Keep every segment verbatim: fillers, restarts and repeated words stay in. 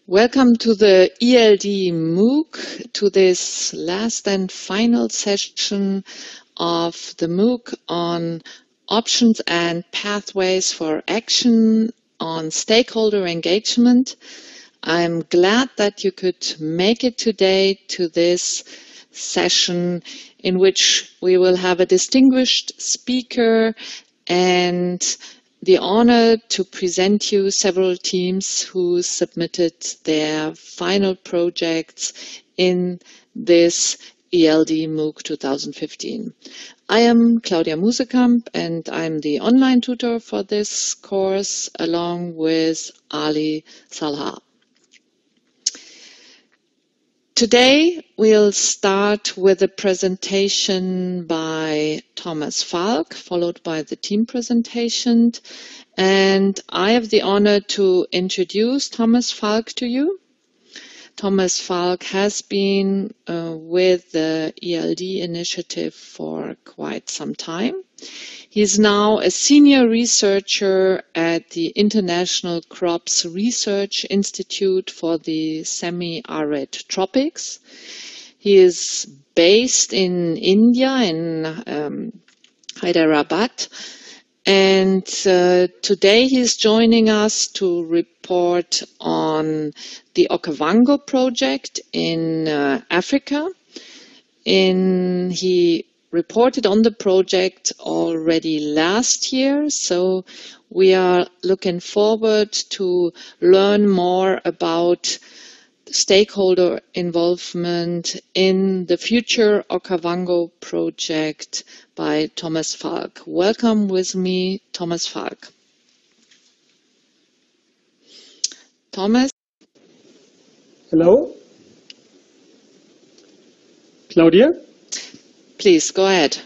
Welcome to the E L D MOOC, to this last and final session of the MOOC on options and pathways for action on stakeholder engagement. I'm glad that you could make it today to this session in which we will have a distinguished speaker and the honor to present you several teams who submitted their final projects in this E L D MOOC two thousand fifteen. I am Claudia Musekamp and I'm the online tutor for this course along with Ali Salha. Today we'll start with a presentation by Thomas Falk, followed by the team presentation. And I have the honor to introduce Thomas Falk to you. Thomas Falk has been uh, with the E L D initiative for quite some time. He is now a senior researcher at the International Crops Research Institute for the Semi-Arid Tropics. He is based in India, in um, Hyderabad, and uh, today he is joining us to report on the Okavango Project in uh, Africa. In, he reported on the project already last year, so we are looking forward to learn more about stakeholder involvement in the Future Okavango Project by Thomas Falk. Welcome with me, Thomas Falk. Thomas? Hello? Claudia? Please, go ahead.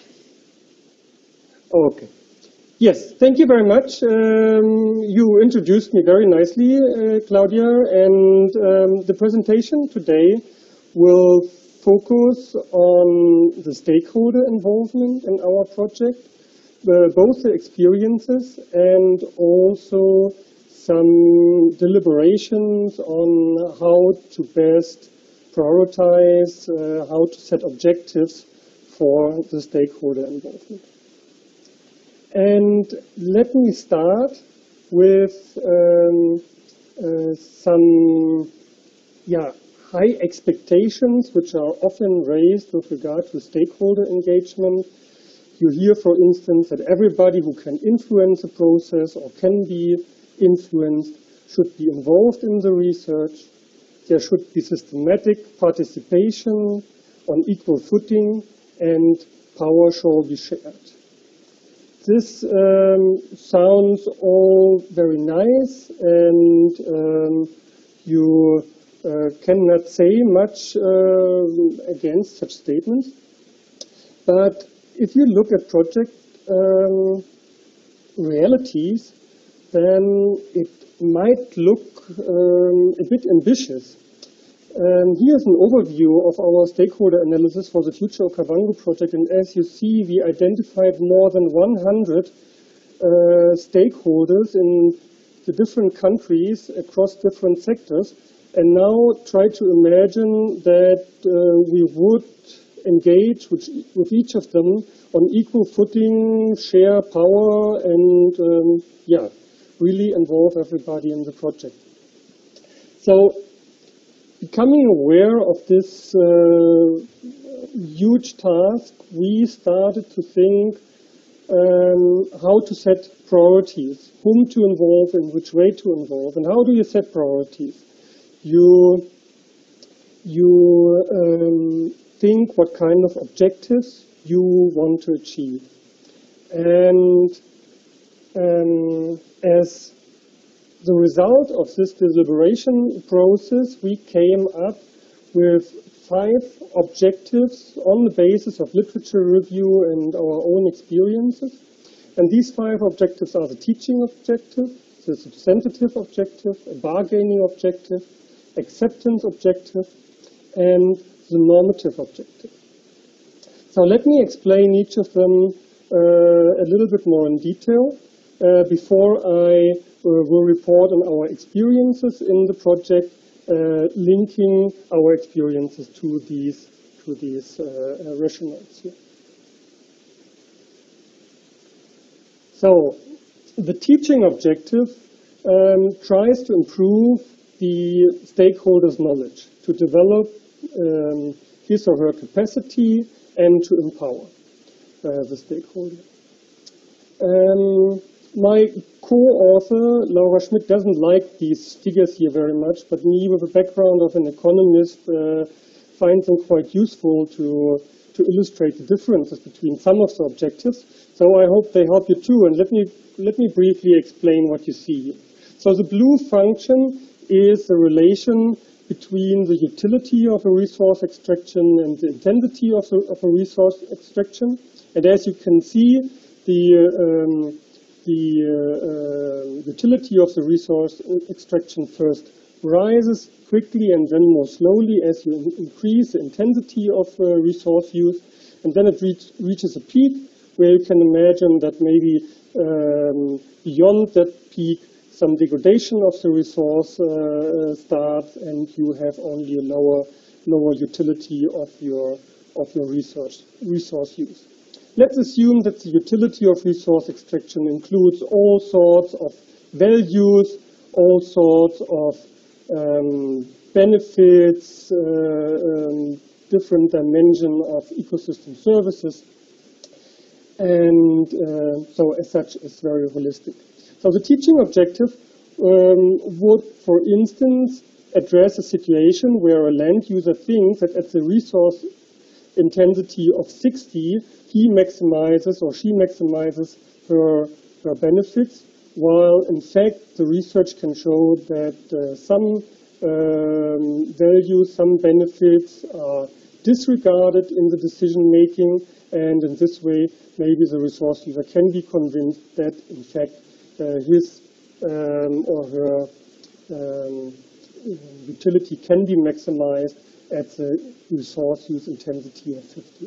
Okay. Yes, thank you very much. Um, you introduced me very nicely, uh, Claudia, and um, the presentation today will focus on the stakeholder involvement in our project, uh, both the experiences and also some deliberations on how to best prioritize, uh, how to set objectives for the stakeholder involvement. And let me start with um, uh, some yeah, high expectations which are often raised with regard to stakeholder engagement. You hear, for instance, that everybody who can influence a process or can be influenced should be involved in the research. There should be systematic participation on equal footing, and power shall be shared. This um, sounds all very nice, and um, you uh, cannot say much uh, against such statements. But if you look at project um, realities, then it might look um, a bit ambitious. Um, here's an overview of our stakeholder analysis for the Future Okavango Project, and as you see, we identified more than one hundred uh, stakeholders in the different countries across different sectors, and now try to imagine that uh, we would engage with, with each of them on equal footing, share power, and um, yeah, really involve everybody in the project. So, becoming aware of this uh, huge task, we started to think um, how to set priorities, whom to involve, in which way to involve, and how do you set priorities? You, you um, think what kind of objectives you want to achieve. And um, as the result of this deliberation process, we came up with five objectives on the basis of literature review and our own experiences. And these five objectives are the teaching objective, the substantive objective, a bargaining objective, acceptance objective, and the normative objective. So let me explain each of them uh, a little bit more in detail uh, before I Uh, will report on our experiences in the project uh, linking our experiences to these, to these uh, uh, rationales here. So, the teaching objective um, tries to improve the stakeholder's knowledge, to develop um, his or her capacity and to empower uh, the stakeholder. Um, my co-author, Laura Schmidt, doesn't like these figures here very much, but me, with a background of an economist, uh, finds them quite useful to, to illustrate the differences between some of the objectives. So I hope they help you too, and let me, let me briefly explain what you see. So the blue function is the relation between the utility of a resource extraction and the intensity of, the, of a resource extraction. And as you can see, the, um, the uh, uh, utility of the resource extraction first rises quickly and then more slowly as you increase the intensity of uh, resource use. And then it reach, reaches a peak where you can imagine that maybe um, beyond that peak, some degradation of the resource uh, starts, and you have only a lower, lower utility of your, of your resource, resource use. Let's assume that the utility of resource extraction includes all sorts of values, all sorts of um, benefits, uh, um, different dimension of ecosystem services, and uh, so as such is very holistic. So the teaching objective um, would, for instance, address a situation where a land user thinks that at the resource intensity of sixty, he maximizes or she maximizes her, her benefits, while in fact the research can show that uh, some um, values, some benefits are disregarded in the decision making, and in this way maybe the resource user can be convinced that in fact Uh, his um, or her um, utility can be maximized at the resource use intensity of fifty.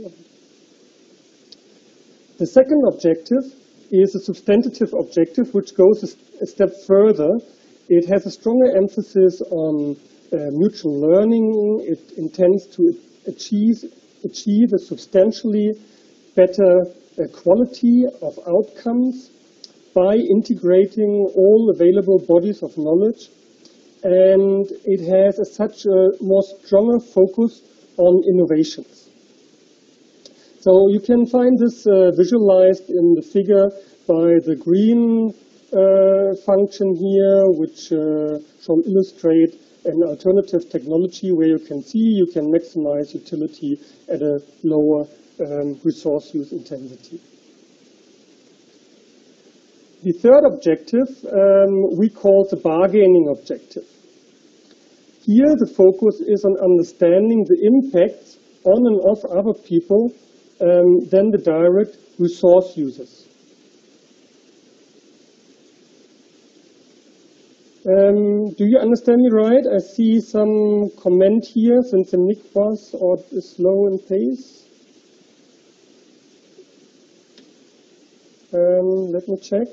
The second objective is a substantive objective which goes a, a step further. It has a stronger emphasis on uh, mutual learning. It intends to achieve, achieve a substantially better uh, quality of outcomes by integrating all available bodies of knowledge, and it has a such a more stronger focus on innovations. So you can find this uh, visualized in the figure by the green uh, function here, which uh, shall illustrate an alternative technology where you can see you can maximize utility at a lower um, resource use intensity. The third objective um, we call the bargaining objective. Here the focus is on understanding the impacts on and of other people um, than the direct resource users. Um, do you understand me right? I see some comment here since the mic was or is slow in pace. Um, let me check.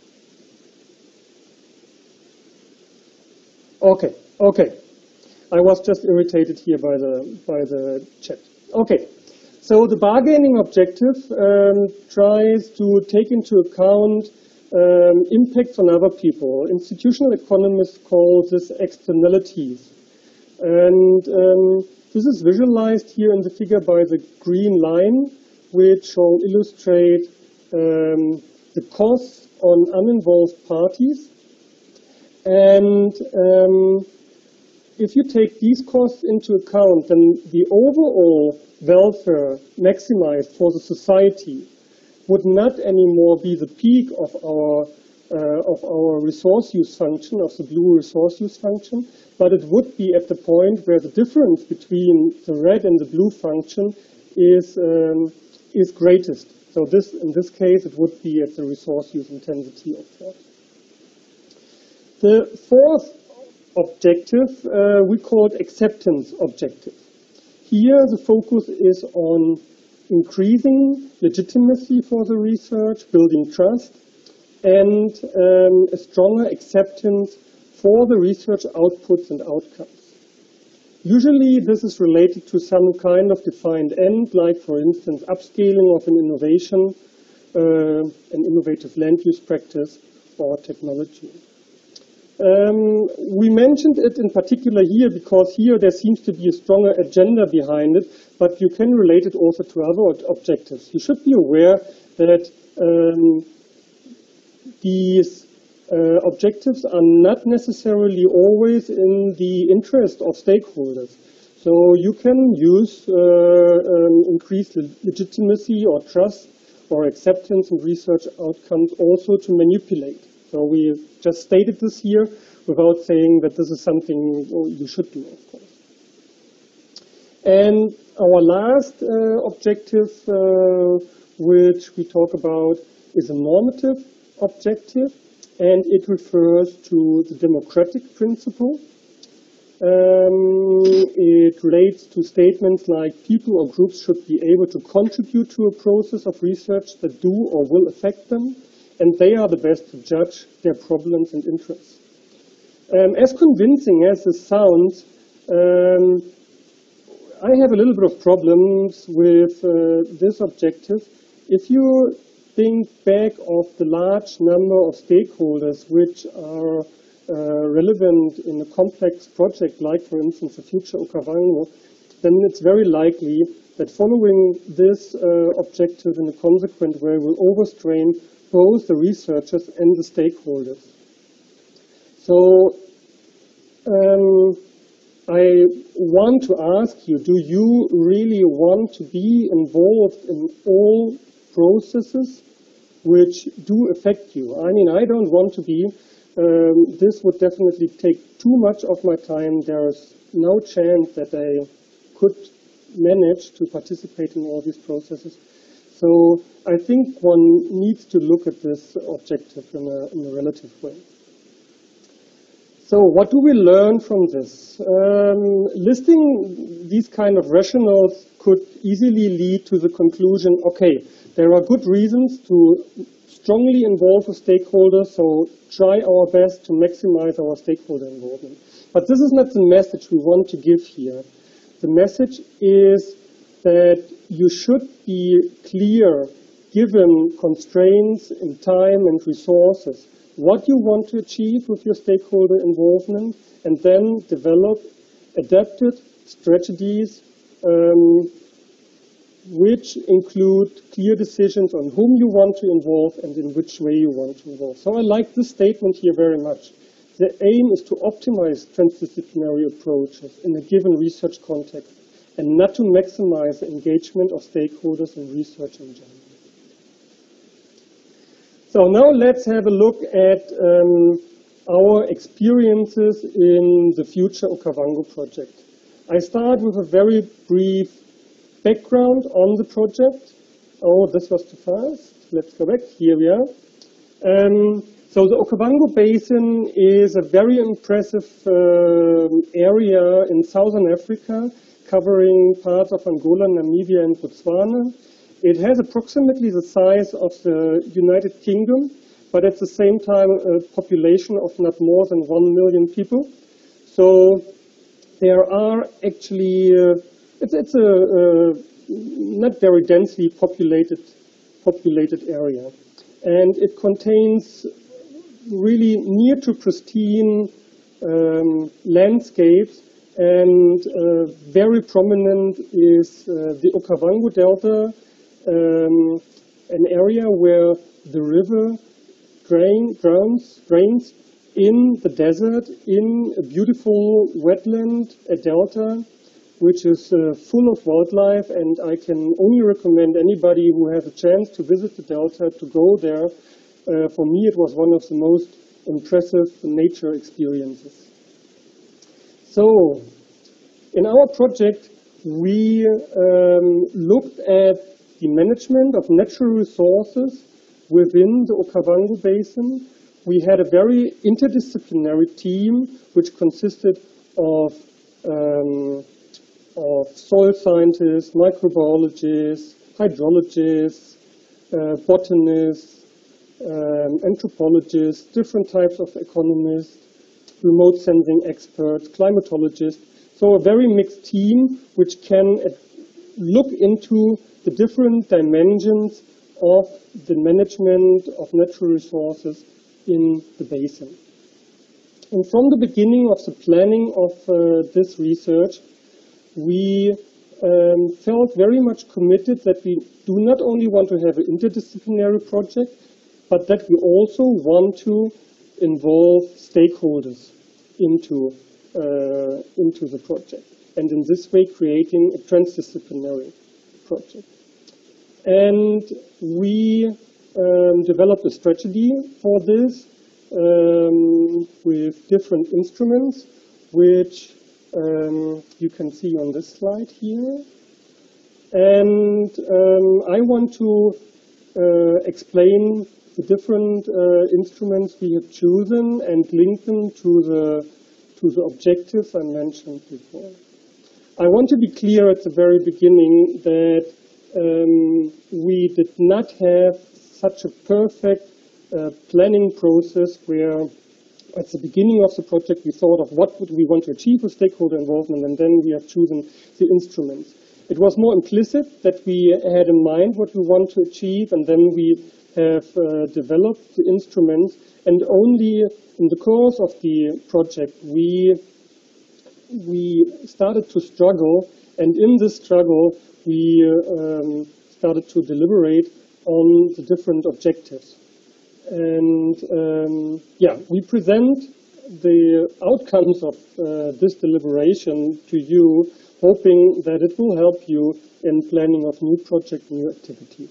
Okay, okay. I was just irritated here by the, by the chat. Okay, so the bargaining objective um, tries to take into account um, impacts on other people. Institutional economists call this externalities. And um, this is visualized here in the figure by the green line, which shall illustrate um, the costs on uninvolved parties. And um, if you take these costs into account, then the overall welfare maximized for the society would not anymore be the peak of our, uh, of our resource use function, of the blue resource use function, but it would be at the point where the difference between the red and the blue function is, um, is greatest. So this, in this case, it would be at the resource use intensity of forty. The fourth objective uh, we called acceptance objective. Here the focus is on increasing legitimacy for the research, building trust, and um, a stronger acceptance for the research outputs and outcomes. Usually this is related to some kind of defined end, like for instance upscaling of an innovation, uh, an innovative land use practice or technology. Um, we mentioned it in particular here because here there seems to be a stronger agenda behind it, but you can relate it also to other objectives. You should be aware that um, these uh, objectives are not necessarily always in the interest of stakeholders. So you can use uh, um, increased legitimacy or trust or acceptance in research outcomes also to manipulate. So we just stated this here without saying that this is something you should do, of course. And our last uh, objective, uh, which we talk about, is a normative objective, and it refers to the democratic principle. Um, it relates to statements like people or groups should be able to contribute to a process of research that do or will affect them, and they are the best to judge their problems and interests. Um, as convincing as this sounds, um, I have a little bit of problems with uh, this objective. If you think back of the large number of stakeholders which are uh, relevant in a complex project, like for instance the Future Okavango, then it's very likely that following this uh, objective in a consequent way will overstrain both the researchers and the stakeholders. So um, I want to ask you, do you really want to be involved in all processes which do affect you? I mean, I don't want to be. Um, this would definitely take too much of my time. There is no chance that I could manage to participate in all these processes. So I think one needs to look at this objective in a, in a relative way. So what do we learn from this? Um, listing these kind of rationales could easily lead to the conclusion, okay, there are good reasons to strongly involve the stakeholders, so try our best to maximize our stakeholder involvement. But this is not the message we want to give here. The message is that you should be clear, given constraints in time and resources, what you want to achieve with your stakeholder involvement, and then develop adapted strategies um, which include clear decisions on whom you want to involve and in which way you want to involve. So I like this statement here very much. The aim is to optimize transdisciplinary approaches in a given research context and not to maximize the engagement of stakeholders in research in general. So now let's have a look at um, our experiences in the Future Okavango project. I start with a very brief background on the project. Oh, this was too fast. Let's go back. Here we are. Um, so the Okavango Basin is a very impressive uh, area in southern Africa, covering parts of Angola, Namibia, and Botswana. It has approximately the size of the United Kingdom, but at the same time a population of not more than one million people. So there are actually, uh, it's, it's a uh, not very densely populated, populated area. And it contains really near to pristine um, landscapes, and uh, very prominent is uh, the Okavango Delta, um, an area where the river drain, drowns, drains in the desert, in a beautiful wetland, a delta, which is uh, full of wildlife, and I can only recommend anybody who has a chance to visit the delta to go there. Uh, for me, it was one of the most impressive nature experiences. So, in our project, we um, looked at the management of natural resources within the Okavango Basin. We had a very interdisciplinary team which consisted of, um, of soil scientists, microbiologists, hydrologists, uh, botanists, um, anthropologists, different types of economists, remote sensing experts, climatologists. So a very mixed team which can look into the different dimensions of the management of natural resources in the basin. And from the beginning of the planning of uh, this research, we um, felt very much committed that we do not only want to have an interdisciplinary project, but that we also want to involve stakeholders into, uh, into the project. And in this way, creating a transdisciplinary project. And we um, developed a strategy for this um, with different instruments, which um, you can see on this slide here. And um, I want to uh, explain the different uh, instruments we have chosen and link them to the, to the objectives I mentioned before. I want to be clear at the very beginning that um, we did not have such a perfect uh, planning process where at the beginning of the project we thought of what would we want to achieve with stakeholder involvement, and then we have chosen the instruments. It was more implicit that we had in mind what we want to achieve, and then we have uh, developed the instruments, and only in the course of the project we we started to struggle, and in this struggle we um, started to deliberate on the different objectives. And um, yeah, we present the outcomes of uh, this deliberation to you, hoping that it will help you in planning of new project, new activities.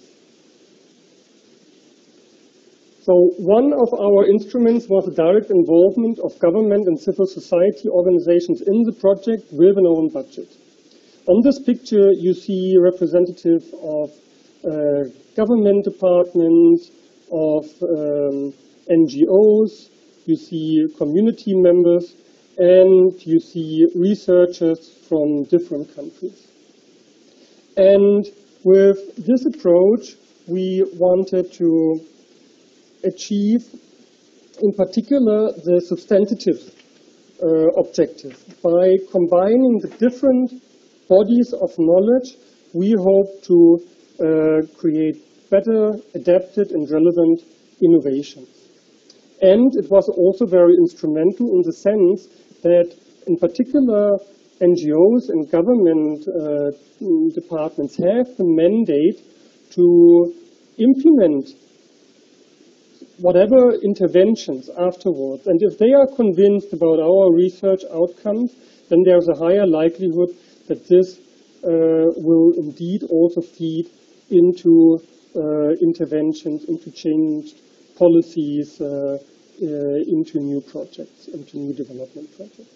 So one of our instruments was the direct involvement of government and civil society organizations in the project with an own budget. On this picture you see representatives of uh, government departments, of um, N G Os, you see community members, and you see researchers from different countries. And with this approach we wanted to achieve, in particular, the substantive uh, objective. By combining the different bodies of knowledge, we hope to uh, create better, adapted, and relevant innovations. And it was also very instrumental in the sense that, in particular, N G Os and government uh, departments have the mandate to implement whatever interventions afterwards. And if they are convinced about our research outcomes, then there's a higher likelihood that this uh, will indeed also feed into uh, interventions, into changed policies, uh, uh, into new projects, into new development projects.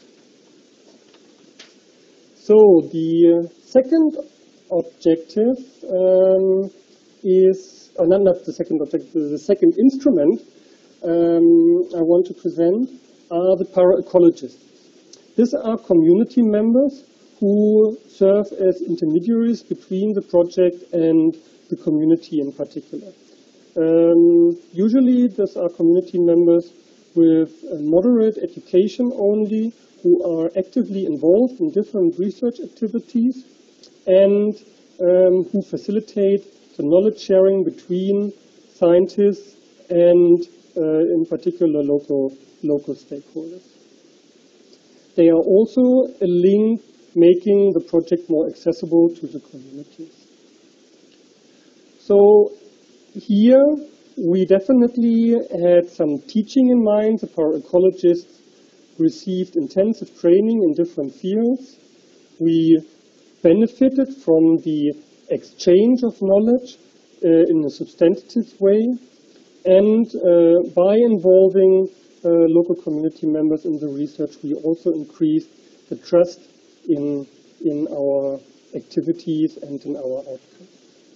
So the second objective um, is Uh, not, not the second objective, the second instrument um, I want to present are the para-ecologists. These are community members who serve as intermediaries between the project and the community in particular. Um, usually these are community members with a moderate education only, who are actively involved in different research activities and um, who facilitate the knowledge sharing between scientists and, uh, in particular, local, local stakeholders. They are also a link making the project more accessible to the communities. So here we definitely had some teaching in mind. The para-ecologists received intensive training in different fields. We benefited from the exchange of knowledge uh, in a substantive way, and uh, by involving uh, local community members in the research, we also increased the trust in, in our activities and in our outcomes.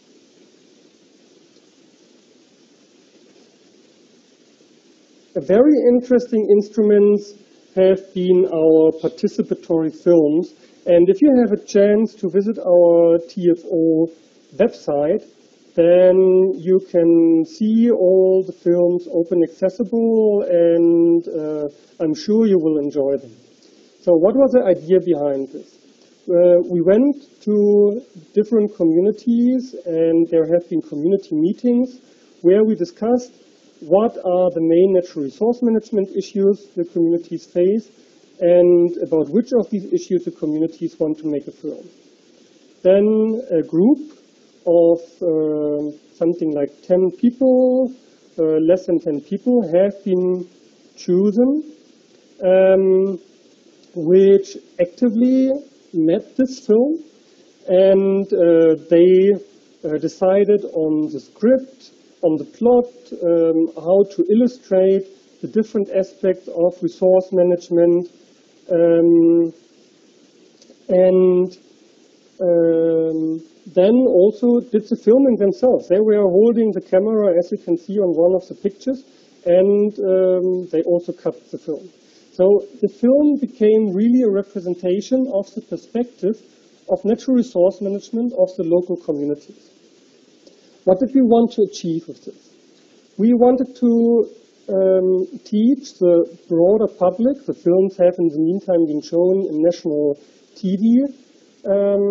A very interesting instrument have been our participatory films. And if you have a chance to visit our T F O website, then you can see all the films open accessible, and uh, I'm sure you will enjoy them. So what was the idea behind this? Uh, we went to different communities, and there have been community meetings where we discussed what are the main natural resource management issues the communities face, and about which of these issues the communities want to make a film. Then a group of uh, something like ten people, uh, less than ten people, have been chosen, um, which actively met this film, and uh, they uh, decided on the script, on the plot, um, how to illustrate the different aspects of resource management, um, and um, then also did the filming themselves. They were holding the camera, as you can see on one of the pictures, and um, they also cut the film. So the film became really a representation of the perspective of natural resource management of the local communities. What did we want to achieve with this? We wanted to um, teach the broader public. The films have in the meantime been shown in national T V um,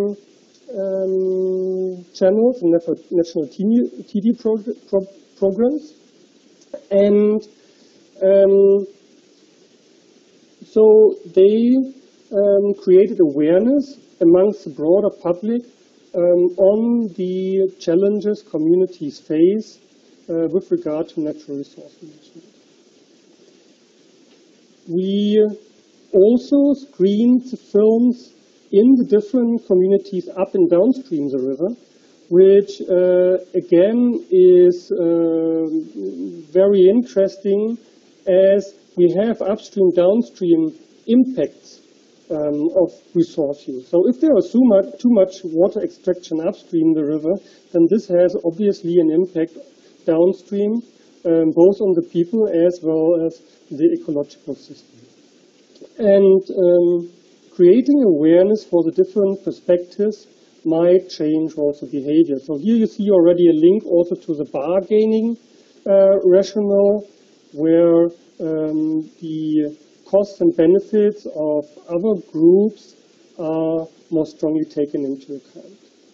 um, channels and national T V pro pro programs. And um, so they um, created awareness amongst the broader public um, on the challenges communities face uh, with regard to natural resource management. We also screened the films in the different communities up and downstream the river, which uh, again is uh, very interesting, as we have upstream, downstream impacts um, of resource use. So if there is too much, too much water extraction upstream the river, then this has obviously an impact downstream, um, both on the people as well as the ecological system. And um, creating awareness for the different perspectives might change also behavior. So here you see already a link also to the bargaining uh, rationale, where um, the costs and benefits of other groups are more strongly taken into account.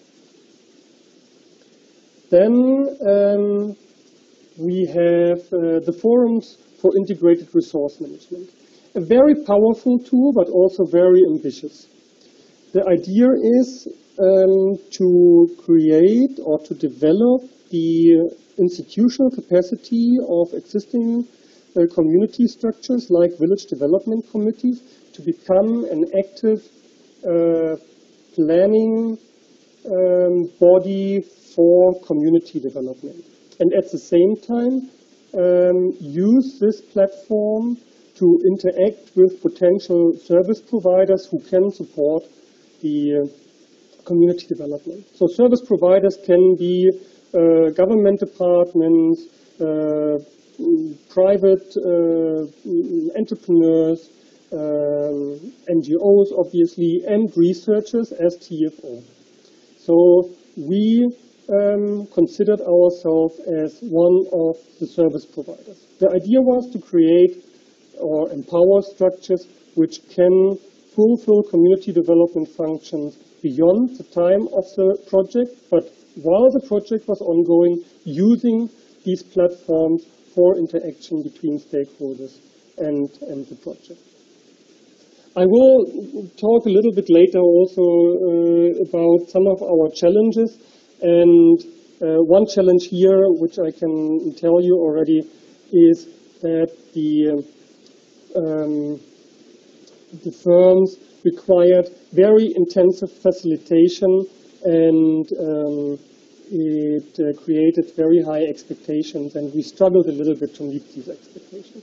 Then um, we have uh, the forums for integrated resource management. A very powerful tool, but also very ambitious. The idea is um, to create or to develop the institutional capacity of existing uh, community structures like village development committees to become an active uh, planning um, body for community development. And at the same time, um, use this platform to interact with potential service providers who can support the uh, community development. So service providers can be uh, government departments, uh, private uh, entrepreneurs, um, N G Os obviously, and researchers as T F O. So we um, considered ourselves as one of the service providers. The idea was to create or empower structures which can fulfill community development functions beyond the time of the project, but while the project was ongoing, using these platforms for interaction between stakeholders and, and the project. I will talk a little bit later also uh, about some of our challenges, and uh, one challenge here, which I can tell you already, is that the Um, the firms required very intensive facilitation, and um, it uh, created very high expectations, and we struggled a little bit to meet these expectations.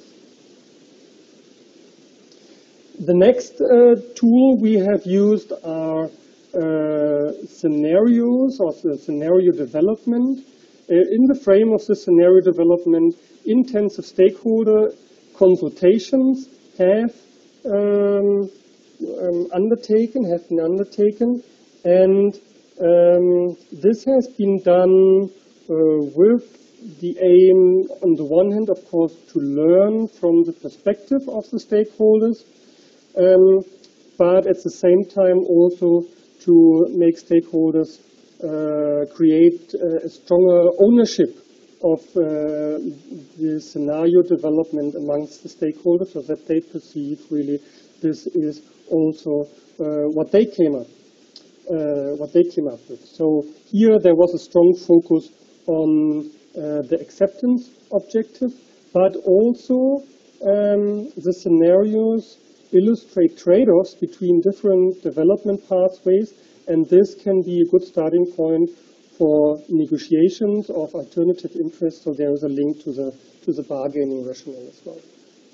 The next uh, tool we have used are uh, scenarios or the scenario development. Uh, in the frame of the scenario development, intensive stakeholder consultations have um, um, undertaken, have been undertaken, and um, this has been done uh, with the aim, on the one hand, of course, to learn from the perspective of the stakeholders, um, but at the same time also to make stakeholders uh, create uh, a stronger ownership of uh, the scenario development amongst the stakeholders, so that they perceive really this is also uh, what they came up, uh, what they came up with. So here there was a strong focus on uh, the acceptance objective, but also um, the scenarios illustrate trade-offs between different development pathways, and this can be a good starting point for negotiations of alternative interests, so there is a link to the, to the bargaining rationale as well.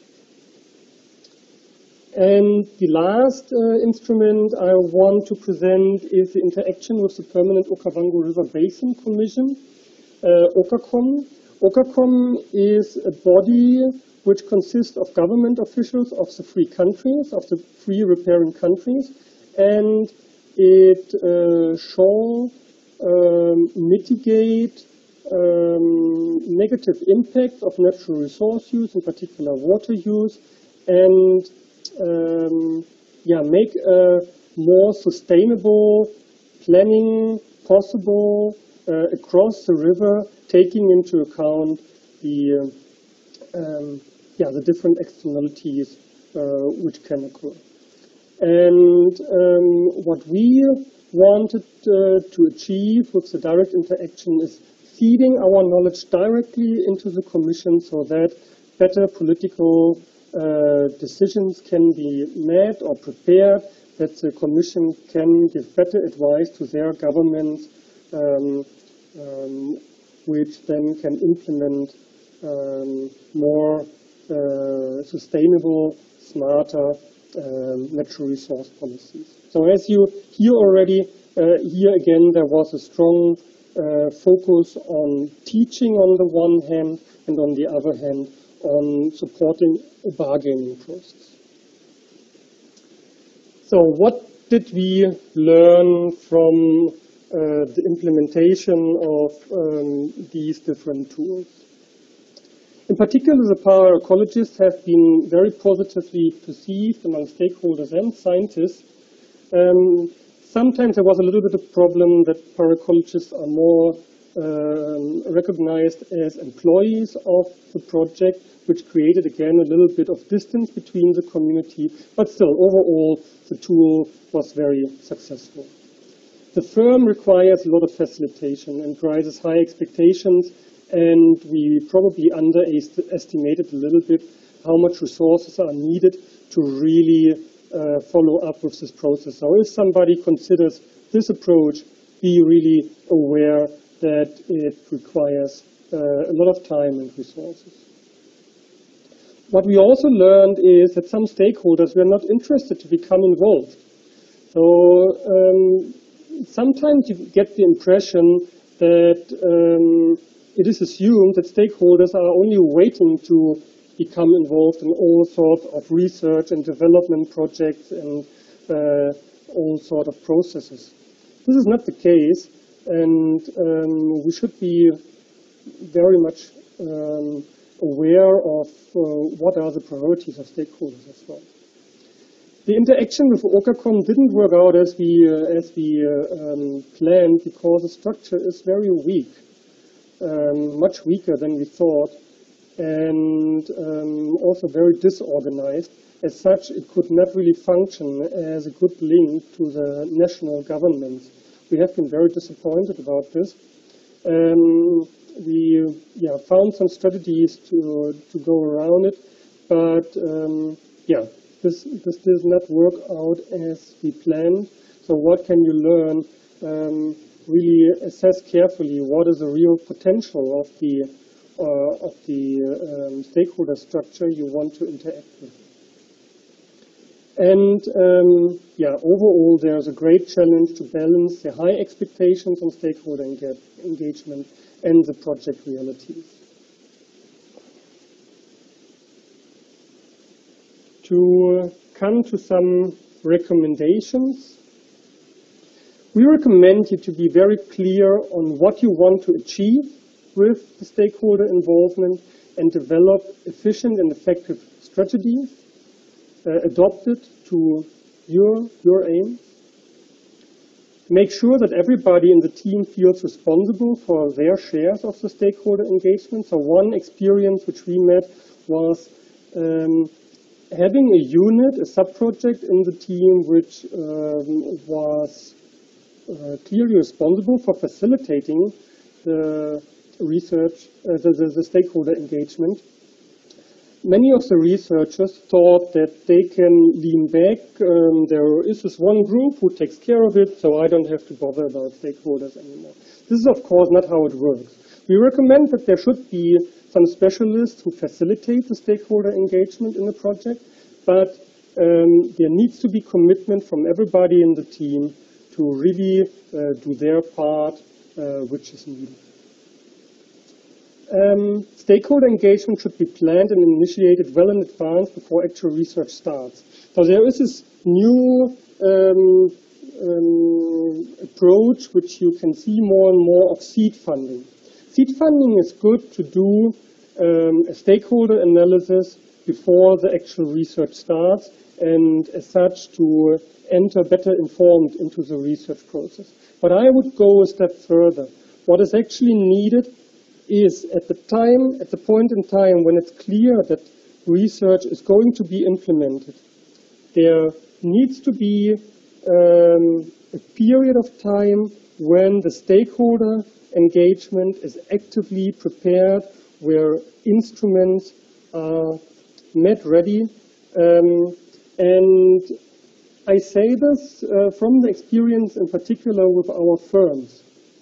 And the last uh, instrument I want to present is the interaction with the Permanent Okavango River Basin Commission, uh, OKACOM. OKACOM is a body which consists of government officials of the three countries, of the three riparian countries, and it uh, shall um, mitigate um, negative impacts of natural resource use, in particular water use, and um, yeah, make a more sustainable planning possible uh, across the river, taking into account the uh, um, yeah the different externalities uh, which can occur. And um, what we wanted uh, to achieve with the direct interaction is feeding our knowledge directly into the Commission, so that better political uh, decisions can be made or prepared, that the Commission can give better advice to their governments, um, um, which then can implement um, more uh, sustainable, smarter um, natural resource policies. So as you hear already, uh, here again there was a strong uh, focus on teaching on the one hand, and on the other hand on supporting a bargaining process. So what did we learn from uh, the implementation of um, these different tools? In particular, the para-ecologists have been very positively perceived among stakeholders and scientists. Um, sometimes there was a little bit of problem that para-ecologists are more um, recognized as employees of the project, which created again a little bit of distance between the community, but still overall the tool was very successful. The firm requires a lot of facilitation and raises high expectations, and we probably underestimated a little bit how much resources are needed to really uh, follow up with this process. So if somebody considers this approach, be really aware that it requires uh, a lot of time and resources. What we also learned is that some stakeholders were not interested to become involved. So um, sometimes you get the impression that um, it is assumed that stakeholders are only waiting to become involved in all sorts of research and development projects and uh, all sorts of processes. This is not the case, and um, we should be very much um, aware of uh, what are the priorities of stakeholders as well. The interaction with OKACOM didn't work out as we, uh, as we uh, um, planned, because the structure is very weak. Um, much weaker than we thought, and um, also very disorganized. As such, it could not really function as a good link to the national governments. We have been very disappointed about this. Um, we yeah, found some strategies to, to go around it, but um, yeah, this, this did not work out as we planned. So what can you learn? Um, really assess carefully what is the real potential of the uh, of the um, stakeholder structure you want to interact with. And um, yeah, overall there's a great challenge to balance the high expectations on stakeholder engage engagement and the project realities. To come to some recommendations, we recommend you to be very clear on what you want to achieve with the stakeholder involvement and develop efficient and effective strategies uh, adopted to your, your aim. Make sure that everybody in the team feels responsible for their shares of the stakeholder engagement. So one experience which we met was um, having a unit, a sub-project in the team which um, was uh, clearly responsible for facilitating the research, uh, the, the, the stakeholder engagement. Many of the researchers thought that they can lean back. Um, there is this one group who takes care of it, so I don't have to bother about stakeholders anymore. This is, of course, not how it works. We recommend that there should be some specialists who facilitate the stakeholder engagement in the project, but um, there needs to be commitment from everybody in the team to really uh, do their part, uh, which is needed. Um, stakeholder engagement should be planned and initiated well in advance before actual research starts. So there is this new um, um, approach which you can see more and more of seed funding. Seed funding is good to do um, a stakeholder analysis before the actual research starts, and as such to enter better informed into the research process. But I would go a step further. What is actually needed is at the time, at the point in time when it's clear that research is going to be implemented, there needs to be um, a period of time when the stakeholder engagement is actively prepared, where instruments are met ready. Um, and I say this uh, from the experience in particular with our firms.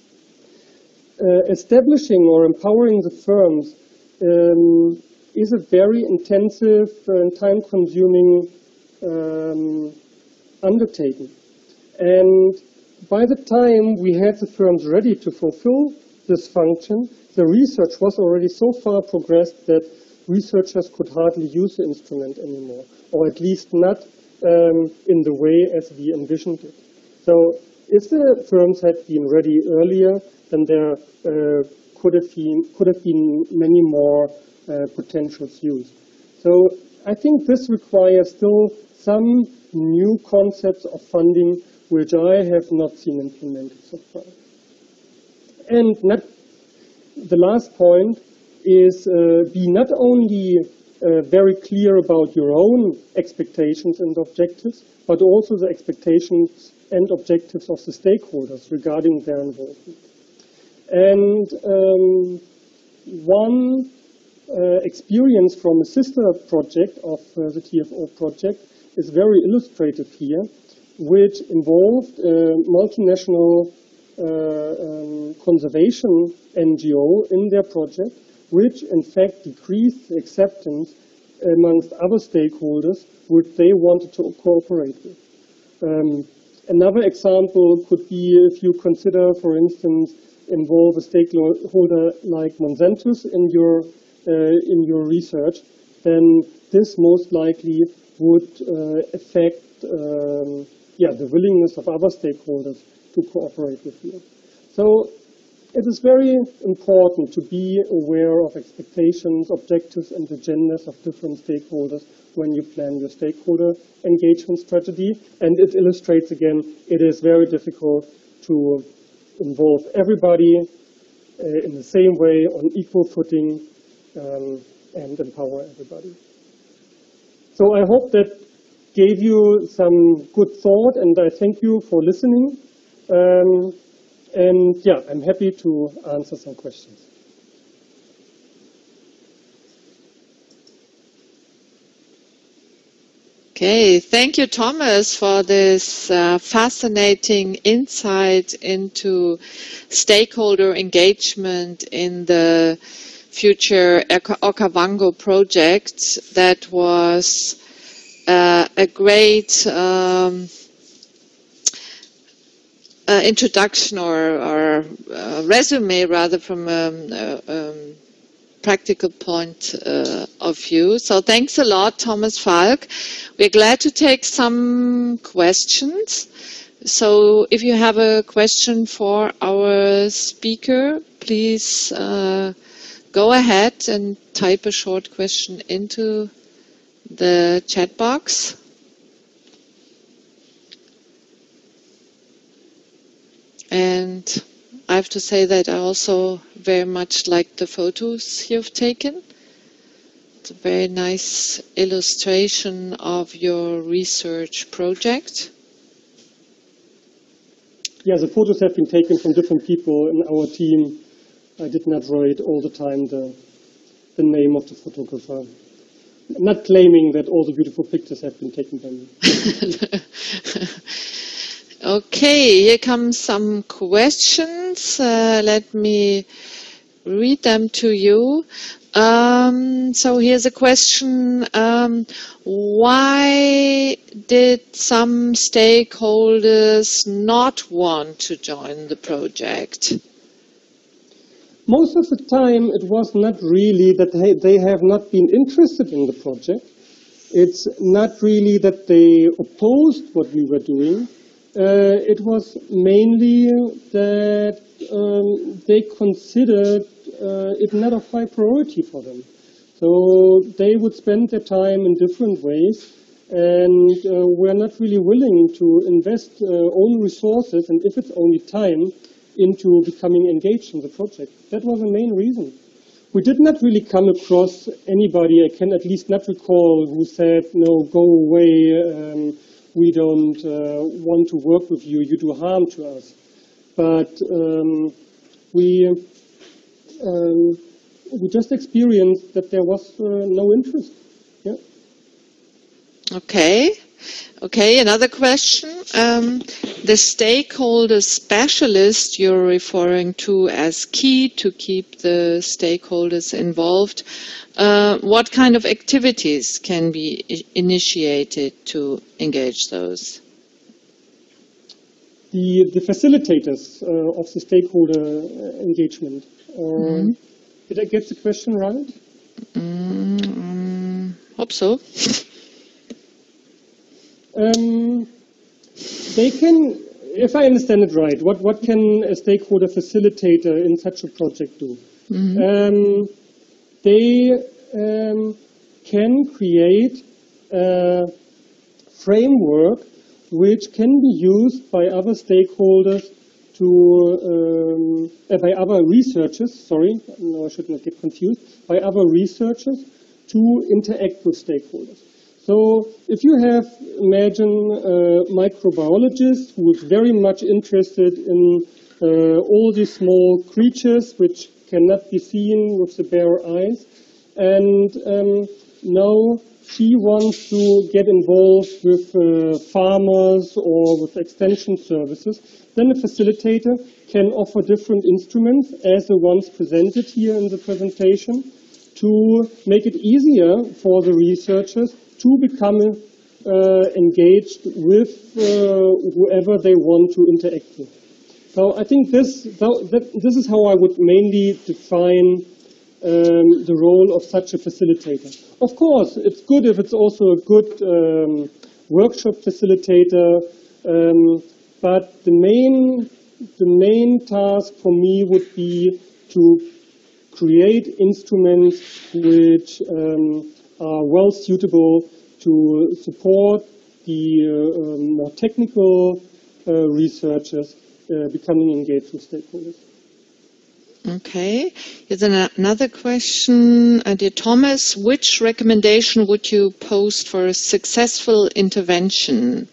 Uh, establishing or empowering the firms um, is a very intensive and time-consuming um, undertaking. And by the time we had the firms ready to fulfill this function, the research was already so far progressed that researchers could hardly use the instrument anymore, or at least not um, in the way as we envisioned it. So if the firms had been ready earlier, then there uh, could have been could have been many more uh, potentials used. So I think this requires still some new concepts of funding which I have not seen implemented so far. And not, the last point is uh, be not only uh, very clear about your own expectations and objectives, but also the expectations and objectives of the stakeholders regarding their involvement. And um, one uh, experience from a sister project of uh, the T F O project is very illustrative here, which involved a multinational uh, um, conservation N G O in their project, which in fact decreased the acceptance amongst other stakeholders which they wanted to cooperate with. Um, another example could be if you consider, for instance, involve a stakeholder like Monsanto's in your uh, in your research, then this most likely would uh, affect um, yeah the willingness of other stakeholders to cooperate with you. So it is very important to be aware of expectations, objectives, and agendas of different stakeholders when you plan your stakeholder engagement strategy. And it illustrates again, it is very difficult to involve everybody uh, in the same way on equal footing um, and empower everybody. So I hope that gave you some good thought, and I thank you for listening. Um, and yeah, I'm happy to answer some questions. Okay, thank you, Thomas, for this uh, fascinating insight into stakeholder engagement in the Future Okavango Project. That was uh, a great um, uh, introduction or, or uh, resume, rather, from um, uh, um, practical point uh, of view. So thanks a lot, Thomas Falk. We're glad to take some questions. So if you have a question for our speaker, please uh, go ahead and type a short question into the chat box. And I have to say that I also very much like the photos you've taken. It's a very nice illustration of your research project. Yeah, the photos have been taken from different people in our team. I did not write all the time the, the name of the photographer. I'm not claiming that all the beautiful pictures have been taken by me. Okay, here come some questions. Uh, let me read them to you. Um, so here's a question. Um, why did some stakeholders not want to join the project? Most of the time, it was not really that they, they have not been interested in the project. It's not really that they opposed what we were doing. Uh, it was mainly that um, they considered uh, it not of high priority for them. So they would spend their time in different ways, and uh, we're not really willing to invest uh, own resources, and if it's only time, into becoming engaged in the project. That was the main reason. We did not really come across anybody, I can at least not recall, who said, no, go away, um, we don't uh, want to work with you, you do harm to us. But um, we, um, we just experienced that there was uh, no interest. Yeah. Okay. Okay, another question. Um, the stakeholder specialist you're referring to as key to keep the stakeholders involved, uh, what kind of activities can be initiated to engage those? The, the facilitators uh, of the stakeholder engagement. Uh, mm-hmm. Did I get the question right? Mm, um, hope so. Um, they can, if I understand it right, what, what can a stakeholder facilitator in such a project do? Mm-hmm. um, they um, can create a framework which can be used by other stakeholders to, um, uh, by other researchers, sorry, no, I should not get confused, by other researchers to interact with stakeholders. So if you have, imagine, a microbiologist who is very much interested in uh, all these small creatures which cannot be seen with the bare eyes, and um, now she wants to get involved with uh, farmers or with extension services, then a facilitator can offer different instruments as the ones presented here in the presentation to make it easier for the researchers to become uh, engaged with uh, whoever they want to interact with. So I think this, that, this is how I would mainly define um, the role of such a facilitator. Of course, it's good if it's also a good um, workshop facilitator, um, but the main, the main task for me would be to create instruments which um, are well suitable to support the uh, um, more technical uh, researchers uh, becoming engaged with stakeholders. Okay. Here's an another question. Uh, dear Thomas, which recommendation would you post for a successful intervention?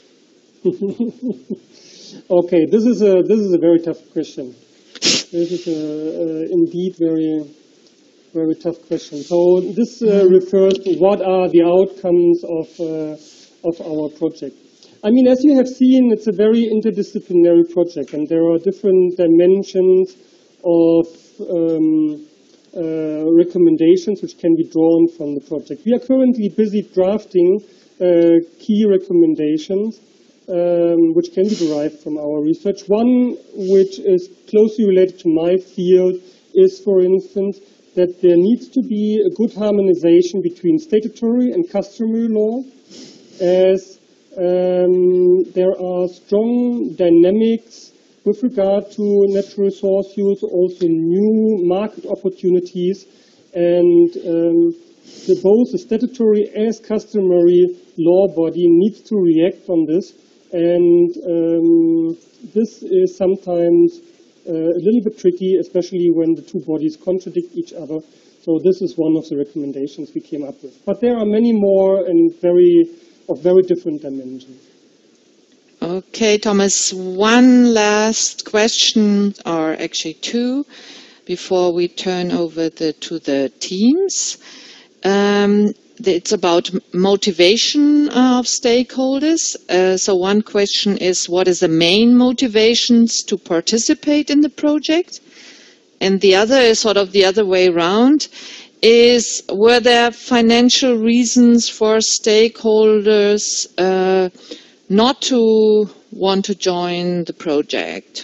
Okay, this is a this is a very tough question. This is a, uh, indeed very very tough question. So this uh, refers to what are the outcomes of uh, of our project. I mean, as you have seen, it's a very interdisciplinary project, and there are different dimensions of um, uh, recommendations which can be drawn from the project. We are currently busy drafting uh, key recommendations um, which can be derived from our research. One which is closely related to my field is, for instance, that there needs to be a good harmonization between statutory and customary law, as um, there are strong dynamics with regard to natural resource use, also new market opportunities, and um, the, both the statutory as customary law body needs to react on this And um, this is sometimes uh, a little bit tricky, especially when the two bodies contradict each other. So this is one of the recommendations we came up with. But there are many more and very of very different dimensions. Okay, Thomas, one last question, or actually two, before we turn over the, to the teams. Um, it's about motivation of stakeholders. Uh, so one question is, what is the main motivations to participate in the project? And the other is sort of the other way around, is were there financial reasons for stakeholders uh, not to want to join the project?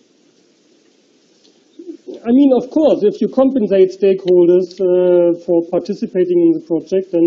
I mean, of course, if you compensate stakeholders uh, for participating in the project, then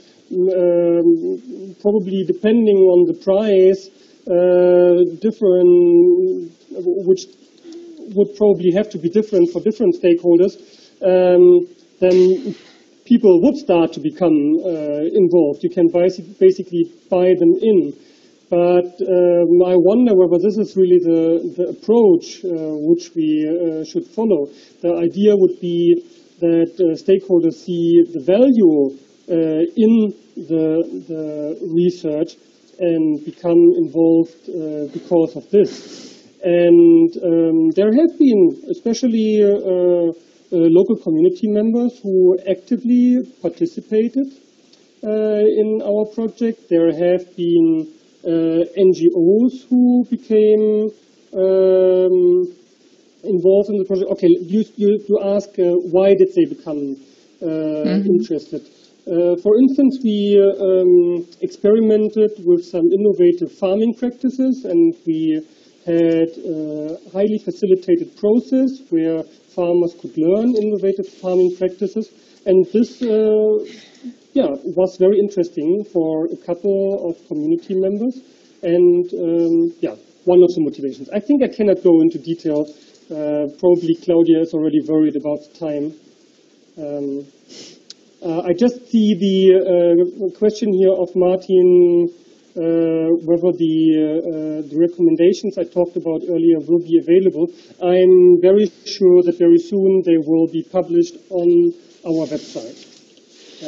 um, probably depending on the price, uh, different, which would probably have to be different for different stakeholders, um, then people would start to become uh, involved. You can basically buy them in. But um, I wonder whether this is really the, the approach uh, which we uh, should follow. The idea would be that uh, stakeholders see the value uh, in the, the research and become involved uh, because of this. And um, there have been, especially uh, uh, local community members who actively participated uh, in our project. There have been Uh, N G Os who became um, involved in the project. Okay, you, you, you ask uh, why did they become uh, mm-hmm. interested. Uh, for instance, we uh, um, experimented with some innovative farming practices, and we had a highly facilitated process where farmers could learn innovative farming practices. And this uh, yeah, was very interesting for a couple of community members. And um, yeah, one of the motivations. I think I cannot go into detail. Uh, probably Claudia is already worried about the time. Um, uh, I just see the uh, question here of Martin, uh, whether the, uh, the recommendations I talked about earlier will be available. I'm very sure that very soon they will be published on our website. Yeah.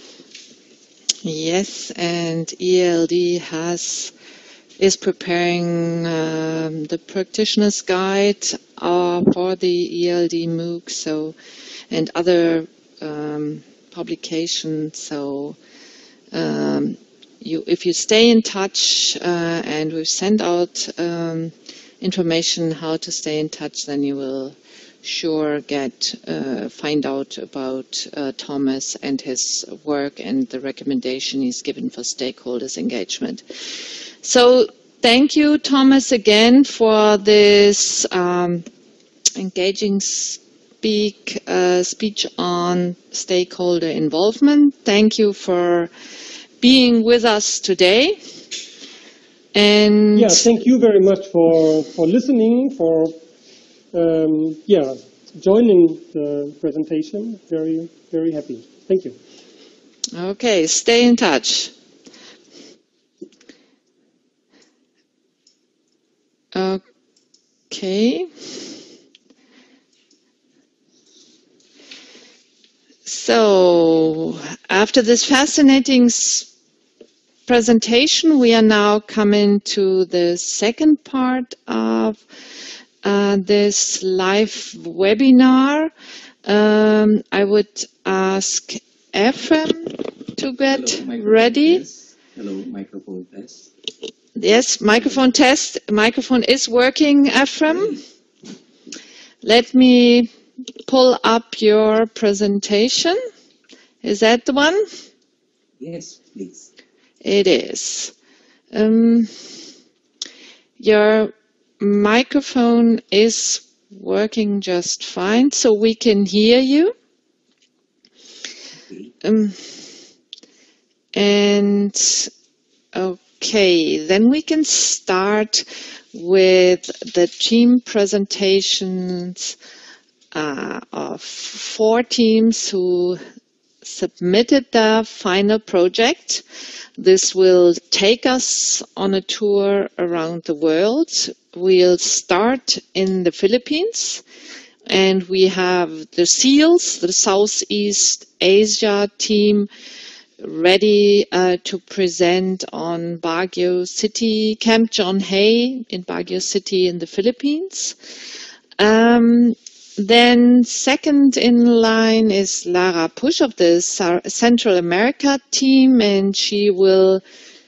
Yes, and E L D has is preparing um, the practitioner's guide uh, for the E L D MOOC, so and other um, publications. So um, you, if you stay in touch, uh, and we've sent out um, information how to stay in touch, then you will sure get uh, find out about uh, Thomas and his work and the recommendation he's given for stakeholders engagement. So thank you, Thomas, again for this um, engaging speak uh, speech on stakeholder involvement. Thank you for being with us today. And yeah, thank you very much for for listening, for Um, yeah, joining the presentation. Very, very happy. Thank you. Okay, stay in touch. Okay. So, after this fascinating presentation, we are now coming to the second part of Uh, this live webinar. Um, I would ask Ephraim to get Hello, ready. Test. Hello, microphone test. Yes, microphone test. Microphone is working, Ephraim. Let me pull up your presentation. Is that the one? Yes, please. It is. Um, your microphone is working just fine, so we can hear you. Okay. Um, and okay, then we can start with the team presentations uh, of four teams who submitted their final project. This will take us on a tour around the world. We'll start in the Philippines, and we have the SEALS, the Southeast Asia team, ready uh, to present on Baguio City, Camp John Hay in Baguio City in the Philippines. Um, then second in line is Lara Push of the Central America team, and she will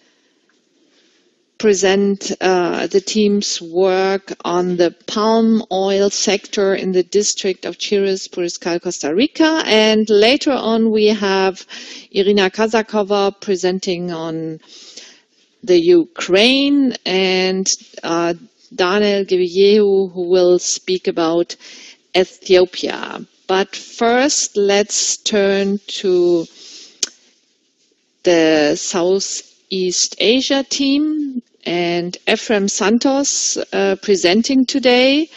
present uh, the team's work on the palm oil sector in the district of Chiris, Puriscal, Costa Rica. And later on, we have Irina Kazakova presenting on the Ukraine, and uh, Daniel Gebiyehu, who will speak about Ethiopia. But first, let's turn to the Southeast Asia team and Ephraim Santos uh, presenting today.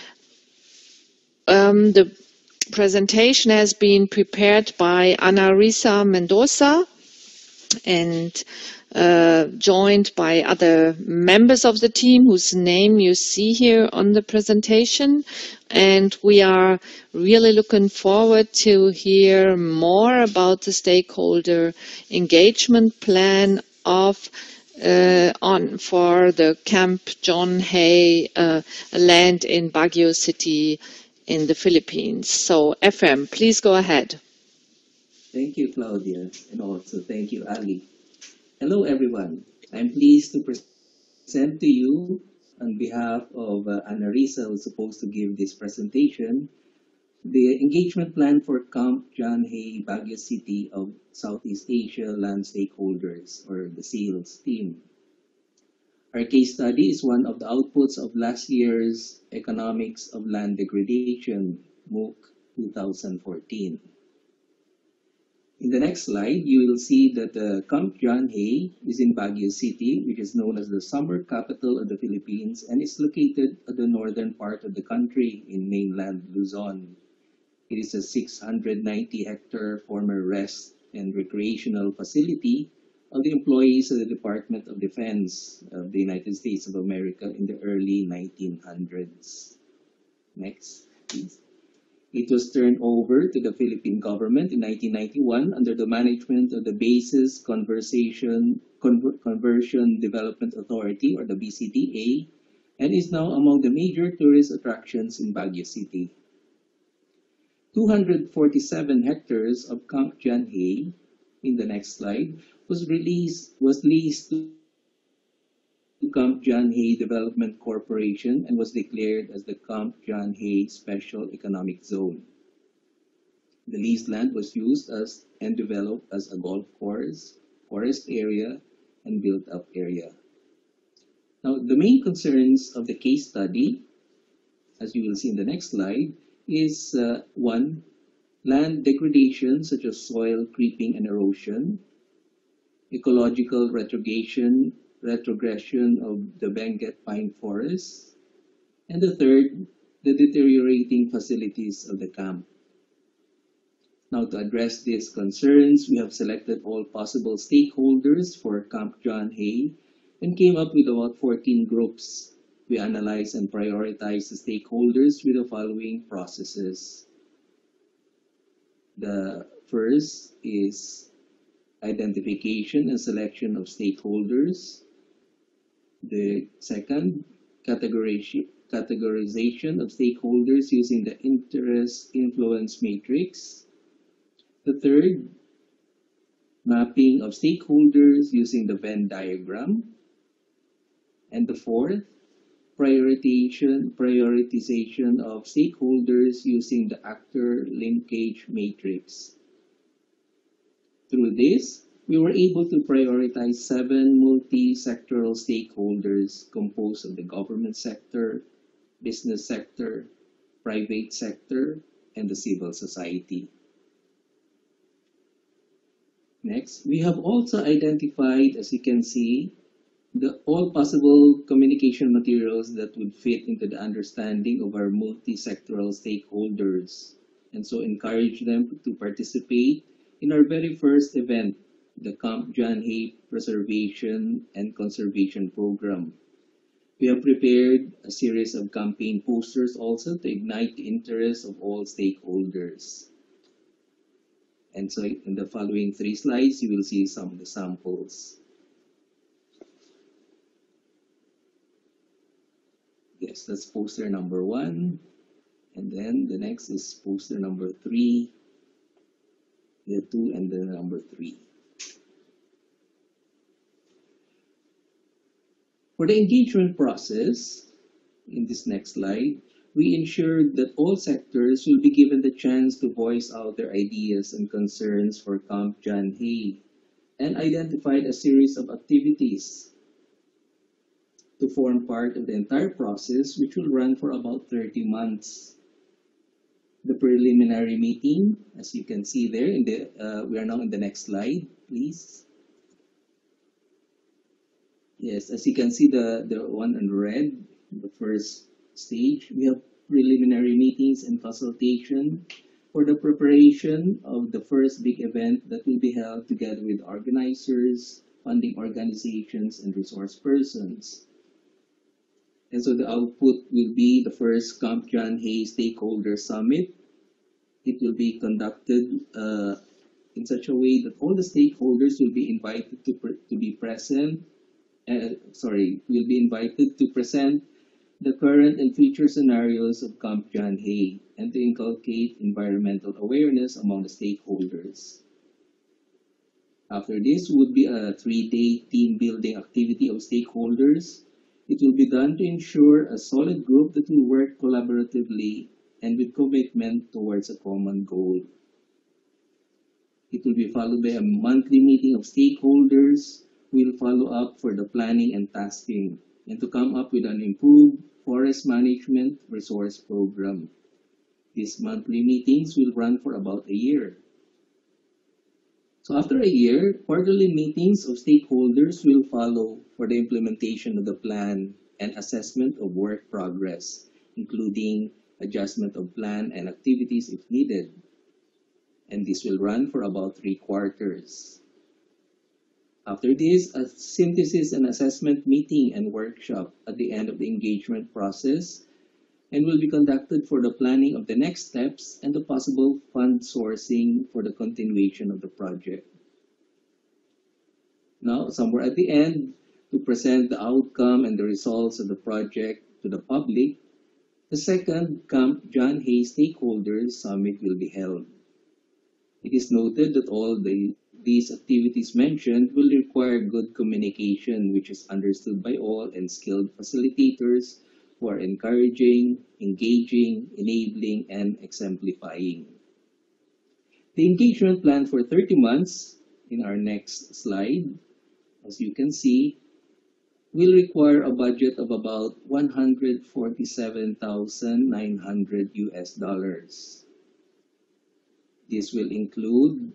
Um, the presentation has been prepared by Ana Risa Mendoza and uh, joined by other members of the team whose name you see here on the presentation. And we are really looking forward to hear more about the stakeholder engagement plan of uh, on for the Camp John Hay uh, land in Baguio City in the Philippines. So, Ephraim, please go ahead. Thank you, Claudia, and also thank you, Ali. Hello, everyone. I'm pleased to present to you on behalf of uh, Ana Risa, who's supposed to give this presentation, the engagement plan for Camp John Hay, Baguio City of Southeast Asia Land Stakeholders, or the SEALS team. Our case study is one of the outputs of last year's Economics of Land Degradation, MOOC twenty fourteen. In the next slide, you will see that the Camp John Hay is in Baguio City, which is known as the summer capital of the Philippines, and is located at the northern part of the country in mainland Luzon. It is a six hundred ninety hectare former rest and recreational facility of the employees of the Department of Defense of the United States of America in the early nineteen hundreds. Next, please. It was turned over to the Philippine government in nineteen ninety-one under the management of the Bases Conversation, Conver Conversion Development Authority, or the B C D A, and is now among the major tourist attractions in Baguio City. two hundred forty-seven hectares of Camp John Hay, in the next slide, was released was leased to Camp John Hay Development Corporation and was declared as the Camp John Hay Special Economic Zone. The leased land was used as and developed as a golf course, forest area, and built-up area. Now, the main concerns of the case study, as you will see in the next slide, is uh, one, land degradation such as soil creeping and erosion, ecological retrogression, retrogression of the Benguet pine forest, and the third, the deteriorating facilities of the camp. Now, to address these concerns, we have selected all possible stakeholders for Camp John Hay and came up with about fourteen groups. We analyze and prioritize the stakeholders with the following processes. The first is identification and selection of stakeholders. The second, categorization categorization of stakeholders using the interest influence matrix. The third, mapping of stakeholders using the Venn diagram. And the fourth, prioritization, prioritization of stakeholders using the actor linkage matrix. Through this, we were able to prioritize seven multi-sectoral stakeholders composed of the government sector, business sector, private sector, and the civil society. Next, we have also identified, as you can see, the all possible communication materials that would fit into the understanding of our multi-sectoral stakeholders, and so encourage them to participate In our very first event, the Camp John Hay Preservation and Conservation Program, we have prepared a series of campaign posters also to ignite the interest of all stakeholders. And so in the following three slides, you will see some of the samples. Yes, that's poster number one. And then the next is poster number three, the two, and the number three. For the engagement process, in this next slide, we ensured that all sectors will be given the chance to voice out their ideas and concerns for Camp John Hay, and identified a series of activities to form part of the entire process, which will run for about thirty months. The preliminary meeting, as you can see there, in the uh, we are now in the next slide, please. Yes, as you can see, the, the one in red, the first stage, we have preliminary meetings and consultation for the preparation of the first big event that will be held together with organizers, funding organizations, and resource persons. And so the output will be the first Camp John Hay Stakeholder Summit. It will be conducted uh, in such a way that all the stakeholders will be invited to, to be present, uh, sorry, will be invited to present the current and future scenarios of Camp John Hay and to inculcate environmental awareness among the stakeholders. After this would be a three-day team building activity of stakeholders. It will be done to ensure a solid group that will work collaboratively and with commitment towards a common goal. It will be followed by a monthly meeting of stakeholders who will follow up for the planning and tasking and to come up with an improved forest management resource program. These monthly meetings will run for about a year. So after a year, quarterly meetings of stakeholders will follow for the implementation of the plan and assessment of work progress, including adjustment of plan and activities if needed. And this will run for about three quarters. After this, a synthesis and assessment meeting and workshop at the end of the engagement process and will be conducted for the planning of the next steps and the possible fund sourcing for the continuation of the project. Now, somewhere at the end, to present the outcome and the results of the project to the public, the second Camp John Hay Stakeholders Summit will be held. It is noted that all the, these activities mentioned will require good communication, which is understood by all, and skilled facilitators who are encouraging, engaging, enabling, and exemplifying. The engagement plan for thirty months, in our next slide, as you can see, will require a budget of about one hundred forty-seven thousand nine hundred U S dollars. This will include,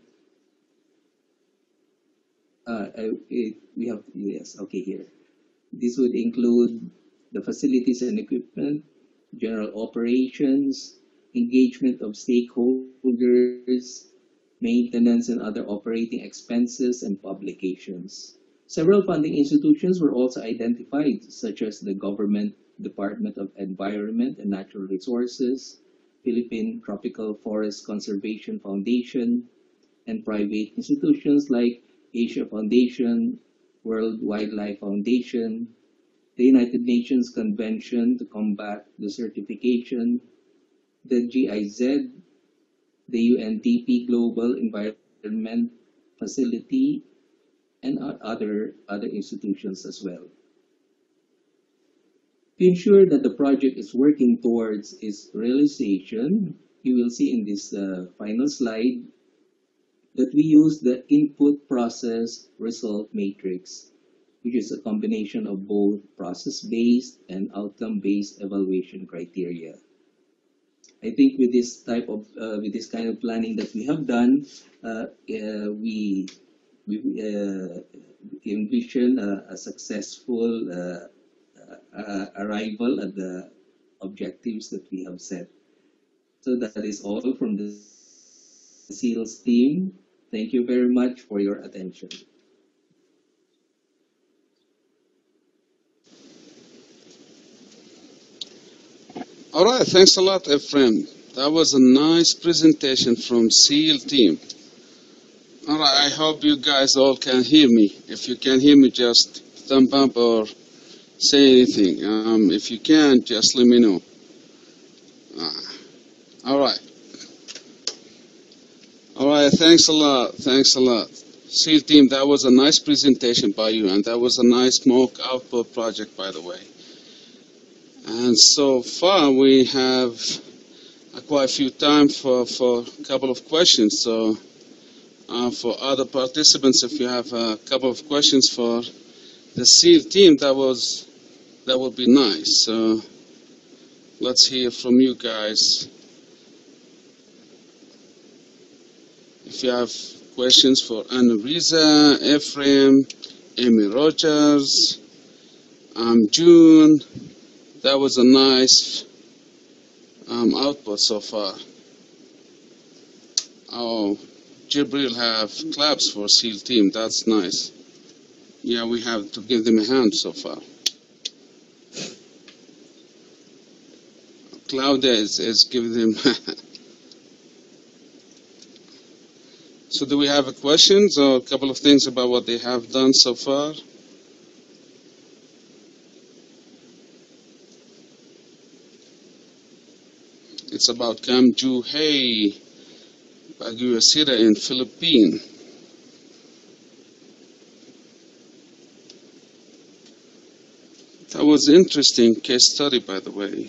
uh, it, we have, yes, okay, here. This would include the facilities and equipment, general operations, engagement of stakeholders, maintenance and other operating expenses, and publications. Several funding institutions were also identified, such as the Government Department of Environment and Natural Resources, Philippine Tropical Forest Conservation Foundation, and private institutions like Asia Foundation, World Wildlife Foundation, the United Nations Convention to Combat Desertification, the G I Z, the U N D P Global Environment Facility, and other, other institutions as well. To ensure that the project is working towards its realization, you will see in this uh, final slide that we use the input process result matrix, which is a combination of both process-based and outcome-based evaluation criteria. I think with this type of, uh, with this kind of planning that we have done, uh, uh, we, we uh, envision a, a successful uh, uh, arrival at the objectives that we have set. So that is all from the SEALS team. Thank you very much for your attention. All right, thanks a lot, Ephraim. That was a nice presentation from SEAL team. All right, I hope you guys all can hear me. If you can hear me, just thumb up or say anything. Um, if you can, just let me know. Uh, all right. All right, thanks a lot. Thanks a lot. SEAL team, that was a nice presentation by you, and that was a nice MOOC output project, by the way. And so far, we have uh, quite a few time for, for a couple of questions. So uh, for other participants, if you have a couple of questions for the SEAL team, that was that would be nice. So let's hear from you guys. If you have questions for Annalisa, Ephraim, Amy Rogers, um, June, that was a nice um, output so far. Oh, Jibril have claps for SEAL team. That's nice. Yeah, we have to give them a hand so far. Claudia is, is giving them. So do we have a questions or a couple of things about what they have done so far? It's about Cam Ju Hey, Baguio City in Philippines. That was an interesting case study, by the way.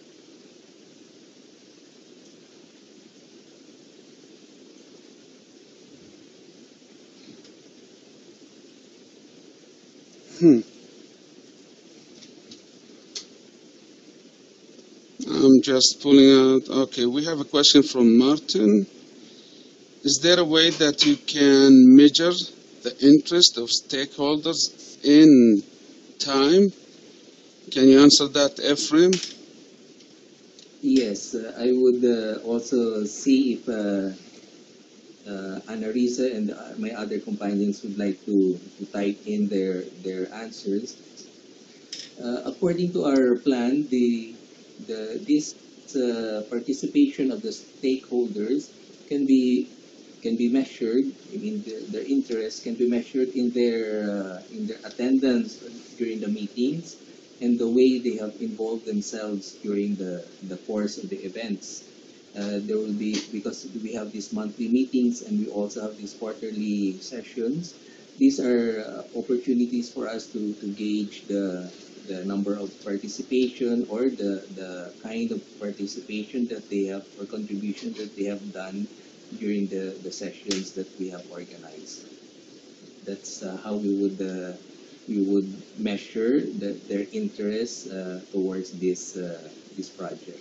Hmm. I'm just pulling out. Okay, we have a question from Martin. Is there a way that you can measure the interest of stakeholders in time? Can you answer that, Ephraim? Yes, uh, I would uh, also see if uh, uh, Annalisa and uh, my other companions would like to, to type in their, their answers. Uh, according to our plan, the, the, this uh, participation of the stakeholders can be can be measured. I mean, the, their interest can be measured in their uh, in their attendance during the meetings and the way they have involved themselves during the, the course of the events. Uh, there will be, because we have these monthly meetings and we also have these quarterly sessions, these are uh, opportunities for us to, to gauge the, the number of participation or the, the kind of participation that they have or contribution that they have done during the, the sessions that we have organized. That's uh, how we would uh, we would measure the, their interest uh, towards this uh, this project.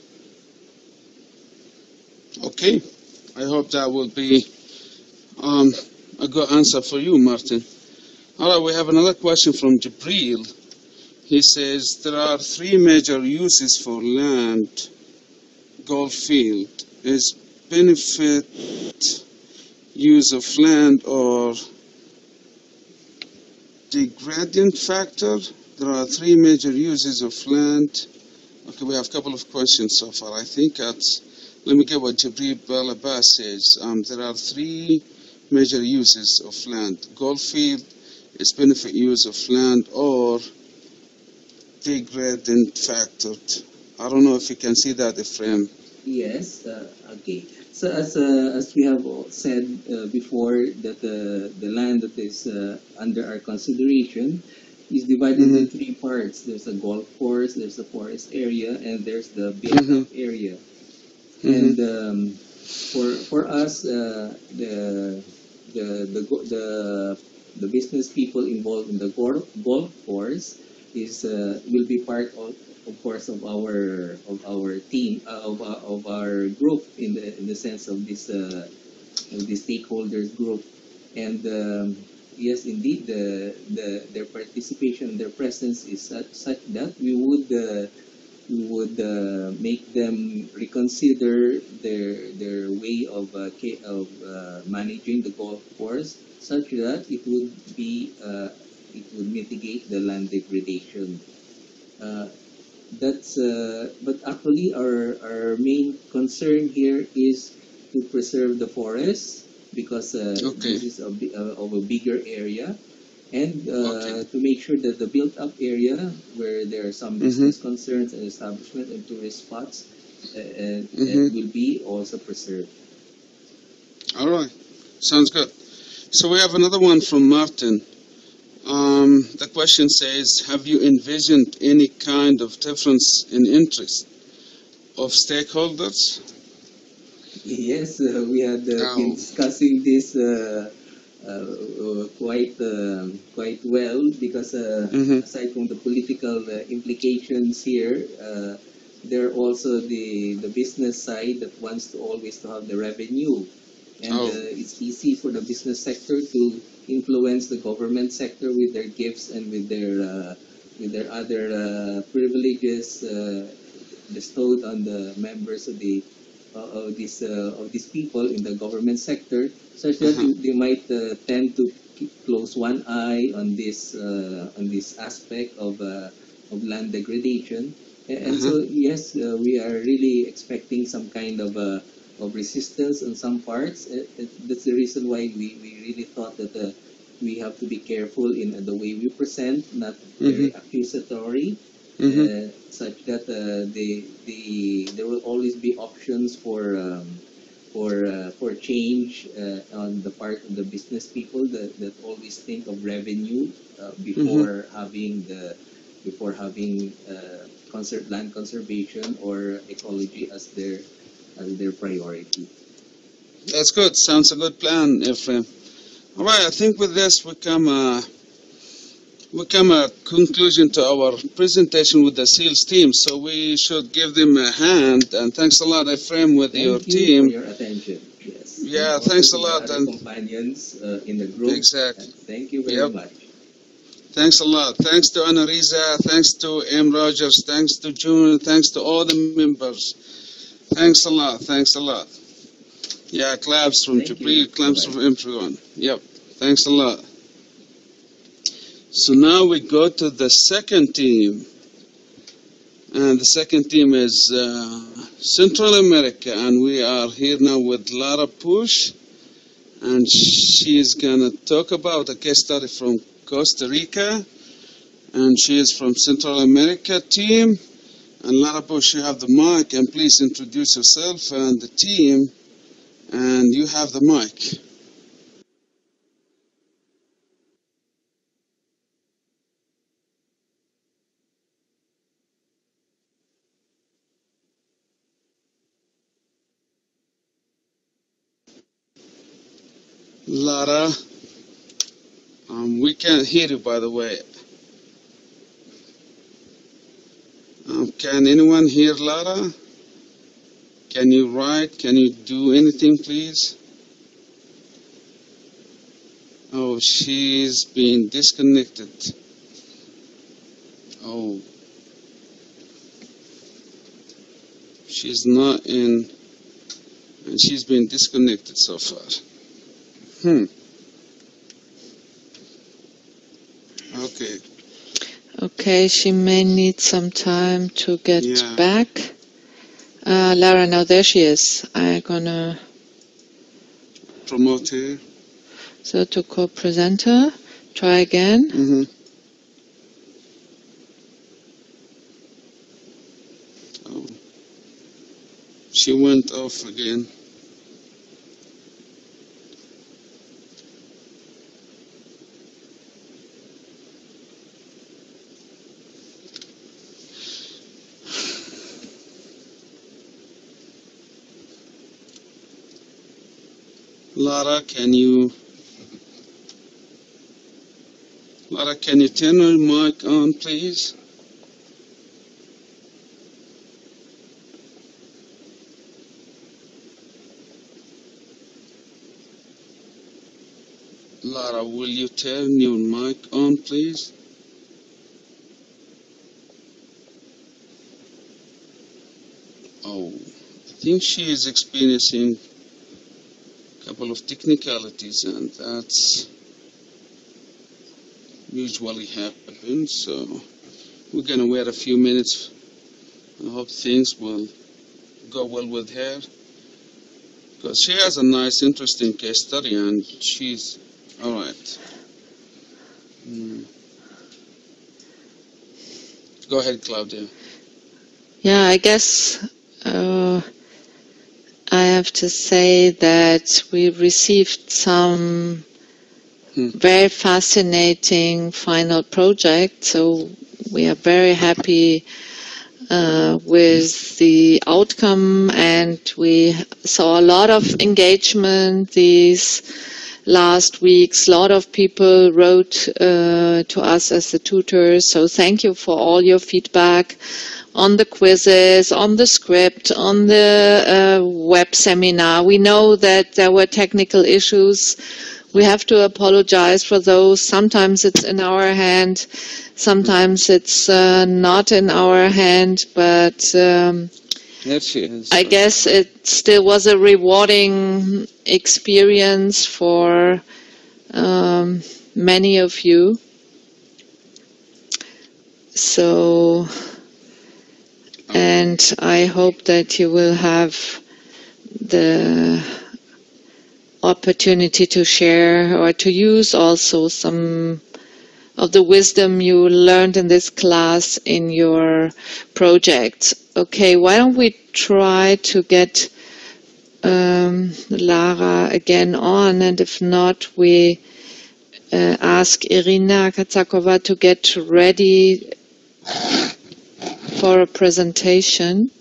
Okay, I hope that will be um, a good answer for you, Martin. All right, we have another question from Jibril. He says there are three major uses for land golf field. Is benefit use of land or degradation factor? There are three major uses of land. Okay, we have a couple of questions so far. I think that's, let me get what Jibril Balabas says. Um, there are three major uses of land. Golf field is benefit use of land or degradation factor. I don't know if you can see that, Ephraim. Yes, uh, okay. So as uh, as we have said uh, before, that the the land that is uh, under our consideration is divided Mm-hmm. into three parts. There's a golf course, there's a forest area, and there's the built-up Mm-hmm. area. Mm-hmm. And um, for for us, uh, the the the go- the the business people involved in the golf golf course is uh, will be part of of course of our of our team uh, of uh, of our group in the in the sense of this uh, of the stakeholders group. And um, yes, indeed, the the their participation, their presence is such, such that we would uh, we would uh, make them reconsider their their way of uh, ca- of uh, managing the golf course, such that it would be uh, it would mitigate the land degradation. Uh, that's uh, but actually our our main concern here is to preserve the forest, because uh, Okay. this is a, bi- uh, of a bigger area, and Okay. uh, to make sure that the built-up area where there are some Mm-hmm. business concerns and establishment and tourist spots uh, uh, uh, Mm-hmm. will be also preserved. All right. Sounds good. So we have another one from Martin. Um, the question says, have you envisioned any kind of difference in interest of stakeholders? Yes, uh, we had uh, been Oh. discussing this uh, uh, uh, quite um quite well, because uh, Mm-hmm. aside from the political uh, implications here, uh, there are also the the business side that wants to always to have the revenue, and Oh. uh, it's easy for the business sector to influence the government sector with their gifts and with their uh, with their other uh, privileges uh, bestowed on the members of the uh, of these uh, of these people in the government sector, such that Uh-huh. they, they might uh, tend to keep close one eye on this uh, on this aspect of uh, of land degradation. And, and Uh-huh. so yes, uh, we are really expecting some kind of uh, of resistance on some parts. Uh, uh, that's the reason why we, we really thought that uh, we have to be careful in uh, the way we present, not very Mm-hmm. accusatory, Mm-hmm. uh, such that uh, the the there will always be options for um, for uh, for change uh, on the part of the business people that, that always think of revenue uh, before Mm-hmm. having the before having uh, conser- land conservation or ecology as their as their priority. That's good. Sounds a good plan, Ephraim. All right. I think with this we come uh, we come a conclusion to our presentation with the SEALS team. So we should give them a hand. And thanks a lot, Ephraim, with your Thank you for team. your attention. Yes, and Yeah. also Thanks a to my lot. other And companions uh, in the group. exactly. And thank you very Yep. much. Thanks a lot. Thanks to Anarisa. Thanks to M. Rogers. Thanks to June. Thanks to all the members. Thanks a lot. Thanks a lot. Yeah, claps from Thank you. Jibril, claps Bye-bye. from everyone. Yep. Thanks a lot. So now we go to the second team. And the second team is uh, Central America. And we are here now with Lara Push. And she's going to talk about a case study from Costa Rica. And she is from Central America team. And Lara Bush, you have the mic, and please introduce yourself and the team, and you have the mic. Lara, um, we can't hear you, by the way. Um, can anyone hear Lara? Can you write? Can you do anything, please? Oh, she's been disconnected. Oh, she's not in, and she's been disconnected so far. Hmm. Okay. Okay, she may need some time to get Yeah. back. Uh, Lara, now there she is. I'm gonna Promote her. so to co-presenter. Try again. Mm-hmm. Oh. She went off again. Lara, can you Lara, can you turn your mic on, please? Lara, will you turn your mic on, please? Oh, I think she is experiencing a couple of technicalities, and that's usually happens. So we're gonna wait a few minutes. I hope things will go well with her, because she has a nice, interesting case study, and she's all right. Mm. Go ahead, Claudia. Yeah, I guess uh, I have to say that we received some Hmm. very fascinating final projects, so we are very happy uh, with the outcome, and we saw a lot of engagement these last weeks. A lot of people wrote uh, to us as the tutors, so thank you for all your feedback on the quizzes, on the script, on the uh, web seminar. We know that there were technical issues. We have to apologize for those. Sometimes it's in our hand, sometimes it's uh, not in our hand, but um, There she is. I guess it still was a rewarding experience for um, many of you. So, and I hope that you will have the opportunity to share or to use also some of the wisdom you learned in this class in your projects. Okay, why don't we try to get um, Lara again on, and if not, we uh, ask Irina Katsakova to get ready for a presentation.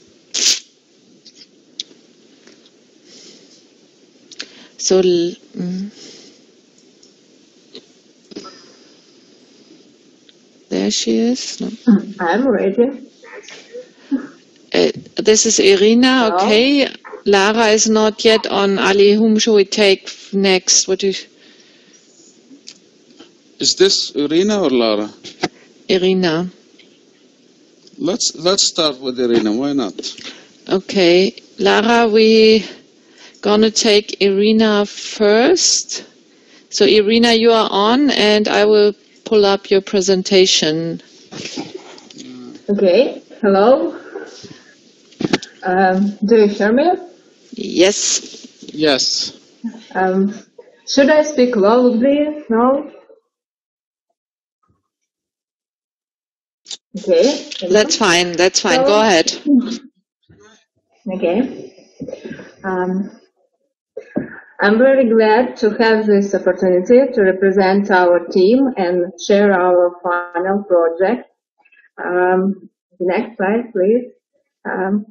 So, mm, there she is. No. I'm ready. Uh, this is Irina, Hello? okay. Lara is not yet on. Ali, whom shall we take next? What do you... Is this Irina or Lara? Irina. Let's let's start with Irina. Why not? Okay. Lara, we gonna take Irina first. So Irina, you are on, and I will pull up your presentation. Okay. Hello. Um, do you hear me? Yes. Yes. Um, should I speak loudly? No? Okay. That's fine. That's fine. So, Go ahead. okay. Um, I'm very glad to have this opportunity to represent our team and share our final project. Um, next slide, please. Um,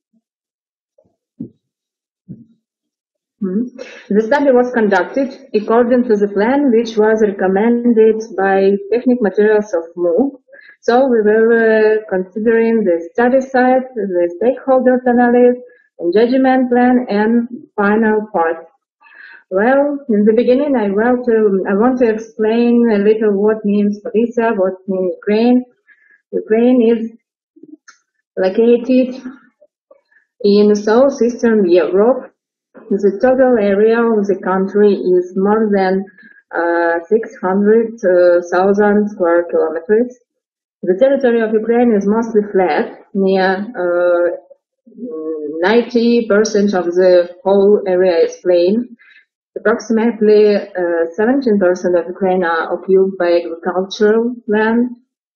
Hmm. The study was conducted according to the plan which was recommended by Technical Materials of MOOC. So we were uh, considering the study site, the stakeholder analysis, and judgment plan, and final part. Well, in the beginning, I want to, I want to explain a little what means Policia, what means Ukraine. Ukraine is located in southeastern Europe. The total area of the country is more than uh, six hundred thousand square kilometers. The territory of Ukraine is mostly flat, near uh, ninety percent of the whole area is plain. Approximately uh, seventeen percent of Ukraine are occupied by agricultural land.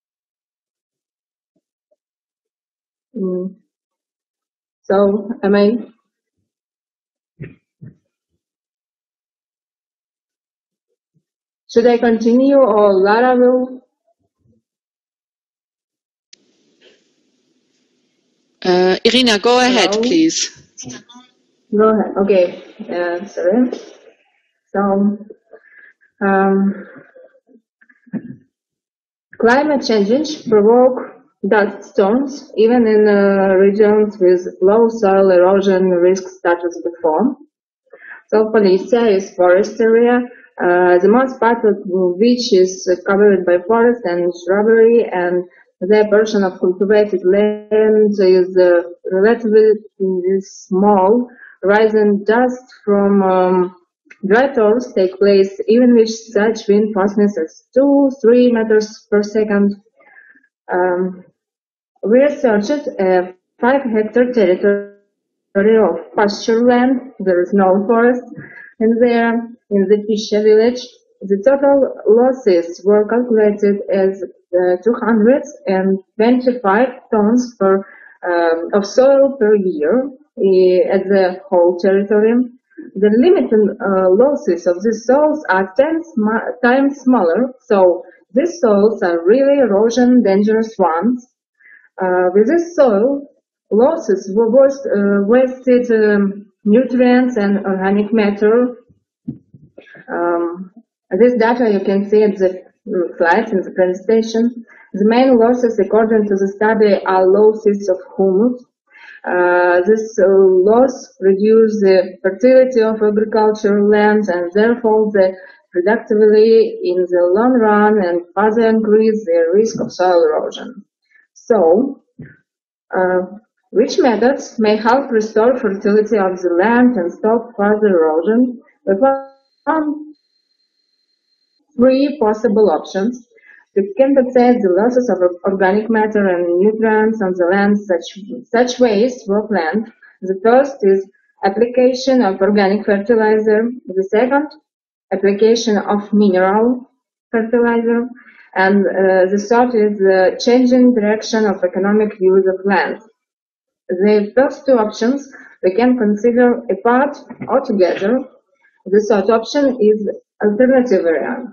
Mm. So, am I Should I continue, or Lara will? Uh, Irina, go ahead, Hello? please. Go ahead. Okay. Uh, sorry. So, um, climate change provoke dust storms even in uh, regions with low soil erosion risk status before. So, Policia is forest area, uh, the most part of which is covered by forest and shrubbery, and the portion of cultivated land is uh, relatively small, rising just from um, dry thaws take place even with such wind fastness as two to three meters per second. Um, we researched a five hectare territory of pasture land. There is no forest, and there in the Fisher village, the total losses were calculated as uh, two hundred twenty-five tons per, um, of soil per year uh, at the whole territory. The limited uh, losses of these soils are ten sm times smaller, so these soils are really erosion dangerous ones. Uh, with this soil, losses were waste, uh, wasted um, nutrients and organic matter. Um, this data you can see at the slides in the presentation. The main losses, according to the study, are losses of humus. Uh, this uh, loss reduces the fertility of agricultural lands and therefore the productivity in the long run and further increase the risk of soil erosion. So, uh, which methods may help restore fertility of the land and stop further erosion? We found three possible options to compensate the losses of organic matter and nutrients on the land. Such, such ways were planned. The first is application of organic fertilizer. The second, application of mineral fertilizer. And uh, the third is the changing direction of economic use of land. The first two options we can consider apart altogether. The third option is alternative variant.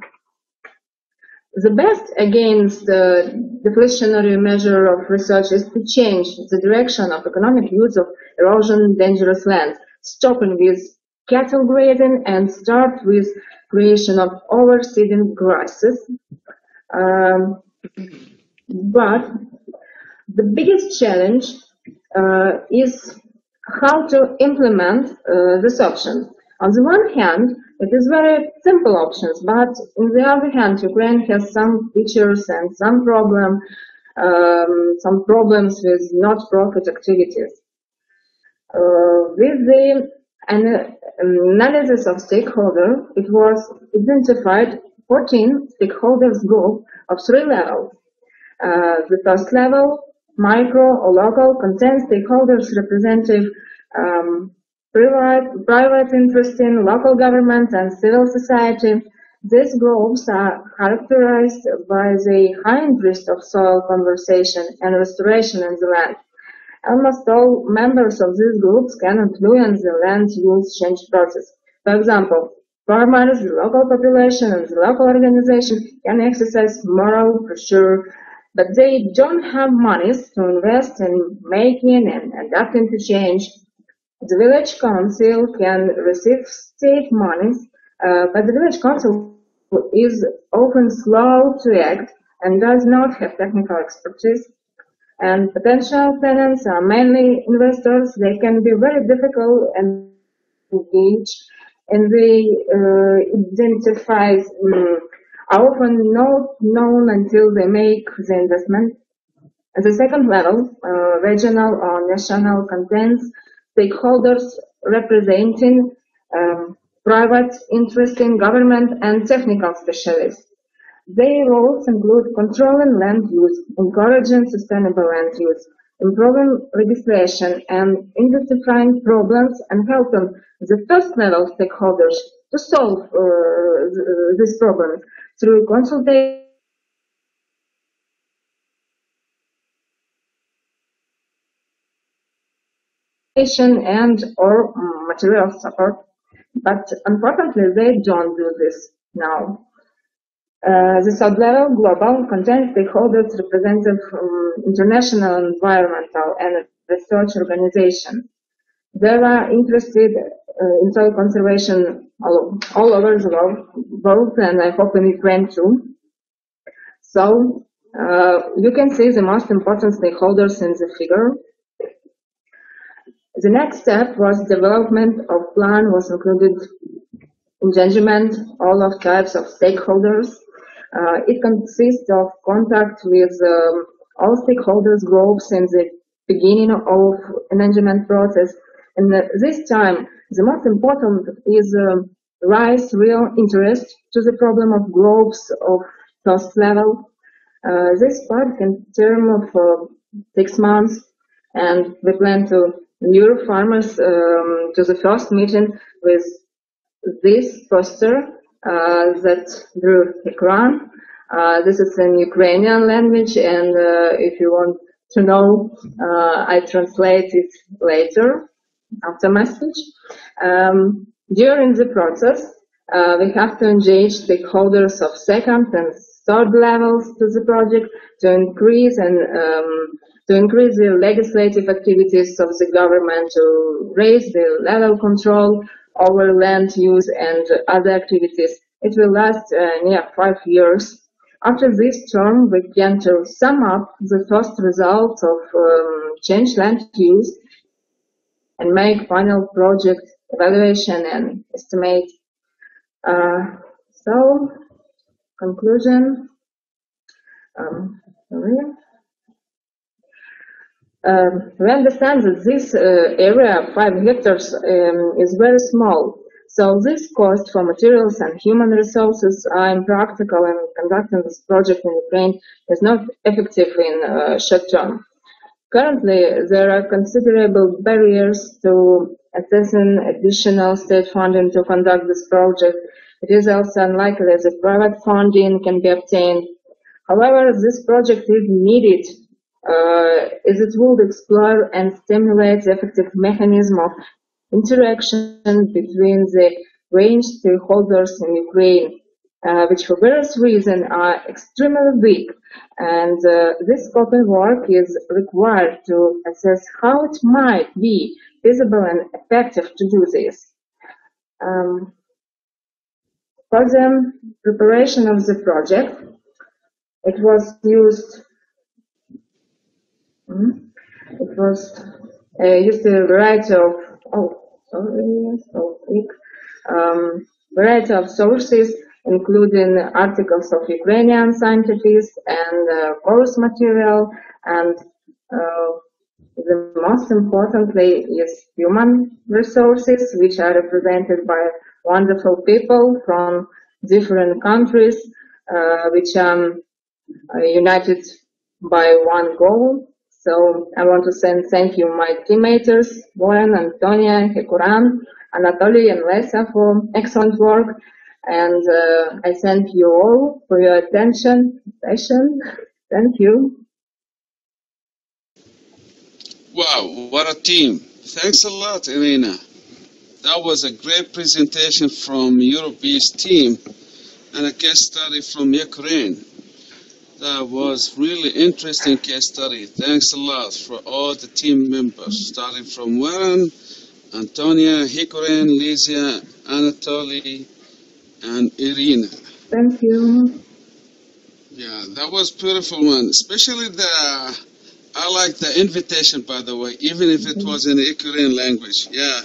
The best against the deflationary measure of research is to change the direction of economic use of erosion dangerous land, stopping with cattle grazing and start with creation of overseeding grasses. Um, but the biggest challenge uh, is how to implement uh, this option. On the one hand, it is very simple options, but on the other hand, Ukraine has some features and some problem, um, some problems with not-profit activities. Uh, with the an analysis of stakeholders, it was identified fourteen stakeholders group of three levels. Uh, the first level, micro or local, contains stakeholders representative um, private, private interest in local government and civil society. These groups are characterized by the high interest of soil conservation and restoration in the land. Almost all members of these groups can influence the land use change process. For example, farmers, the local population, and the local organization can exercise moral pressure, but they don't have monies to invest in making and adapting to change. The village council can receive state monies, uh, but the village council is often slow to act and does not have technical expertise. And potential tenants are mainly investors. They can be very difficult and engage, and they uh, identify um, are often not known until they make the investment. At the second level, uh, regional or national, contains stakeholders representing um, private interest in government and technical specialists. Their roles include controlling land use, encouraging sustainable land use, improving legislation, and identifying problems and helping the first level stakeholders to solve uh, these problems through consultation and or material support. But unfortunately, they don't do this now. Uh, the sub-level global contains stakeholders representing um, international environmental and research organizations. They are interested uh, in soil conservation all, all over the world, and I hope in Ukraine too. So uh, you can see the most important stakeholders in the figure. The next step was development of plan was included engagement, all of types of stakeholders. Uh, it consists of contact with um, all stakeholders groups in the beginning of management process. And uh, this time, the most important is uh, raise real interest to the problem of groups of first level. Uh, this part can term for six months, and we plan to lure farmers um, to the first meeting with this poster uh, that drew ekran. Uh, this is in Ukrainian language, and uh, if you want to know, uh, I translate it later after message. Um, during the process, uh, we have to engage stakeholders of second and third levels to the project to increase and um, to increase the legislative activities of the government, to raise the level control over land use and other activities. It will last uh, near five years. After this term, we can to sum up the first results of um, change land use and make final project evaluation and estimate. Uh, so, conclusion. Um, sorry. Um, we understand that this uh, area, five hectares, um, is very small. So this cost for materials and human resources are impractical, and conducting this project in Ukraine is not effective in uh, short term. Currently, there are considerable barriers to accessing additional state funding to conduct this project. It is also unlikely that private funding can be obtained. However, this project is needed uh, as it would explore and stimulate the effective mechanism of interaction between the range stakeholders in Ukraine, uh, which for various reasons are extremely weak. And uh, this scope of work is required to assess how it might be feasible and effective to do this. Um, for the preparation of the project, it was used It was uh, used a variety of oh sorry so quick um, variety of sources, including articles of Ukrainian scientists and uh, course material, and uh, the most importantly is human resources, which are represented by wonderful people from different countries, uh, which are uh, united by one goal. So I want to send thank you my teammates, Warren, Antonia, Hekuran, Anatoly, and Lesa for excellent work. And uh, I thank you all for your attention. Session. Thank you. Wow, what a team. Thanks a lot, Irina. That was a great presentation from Europe's team and a case study from Ukraine. That was really interesting case study. Thanks a lot for all the team members, starting from Warren, Antonia, Hikuren, Lysia, Anatoly, and Irina. Thank you. Yeah, that was beautiful one. Especially the, I like the invitation, by the way, even if it was in the Ukrainian language. Yeah.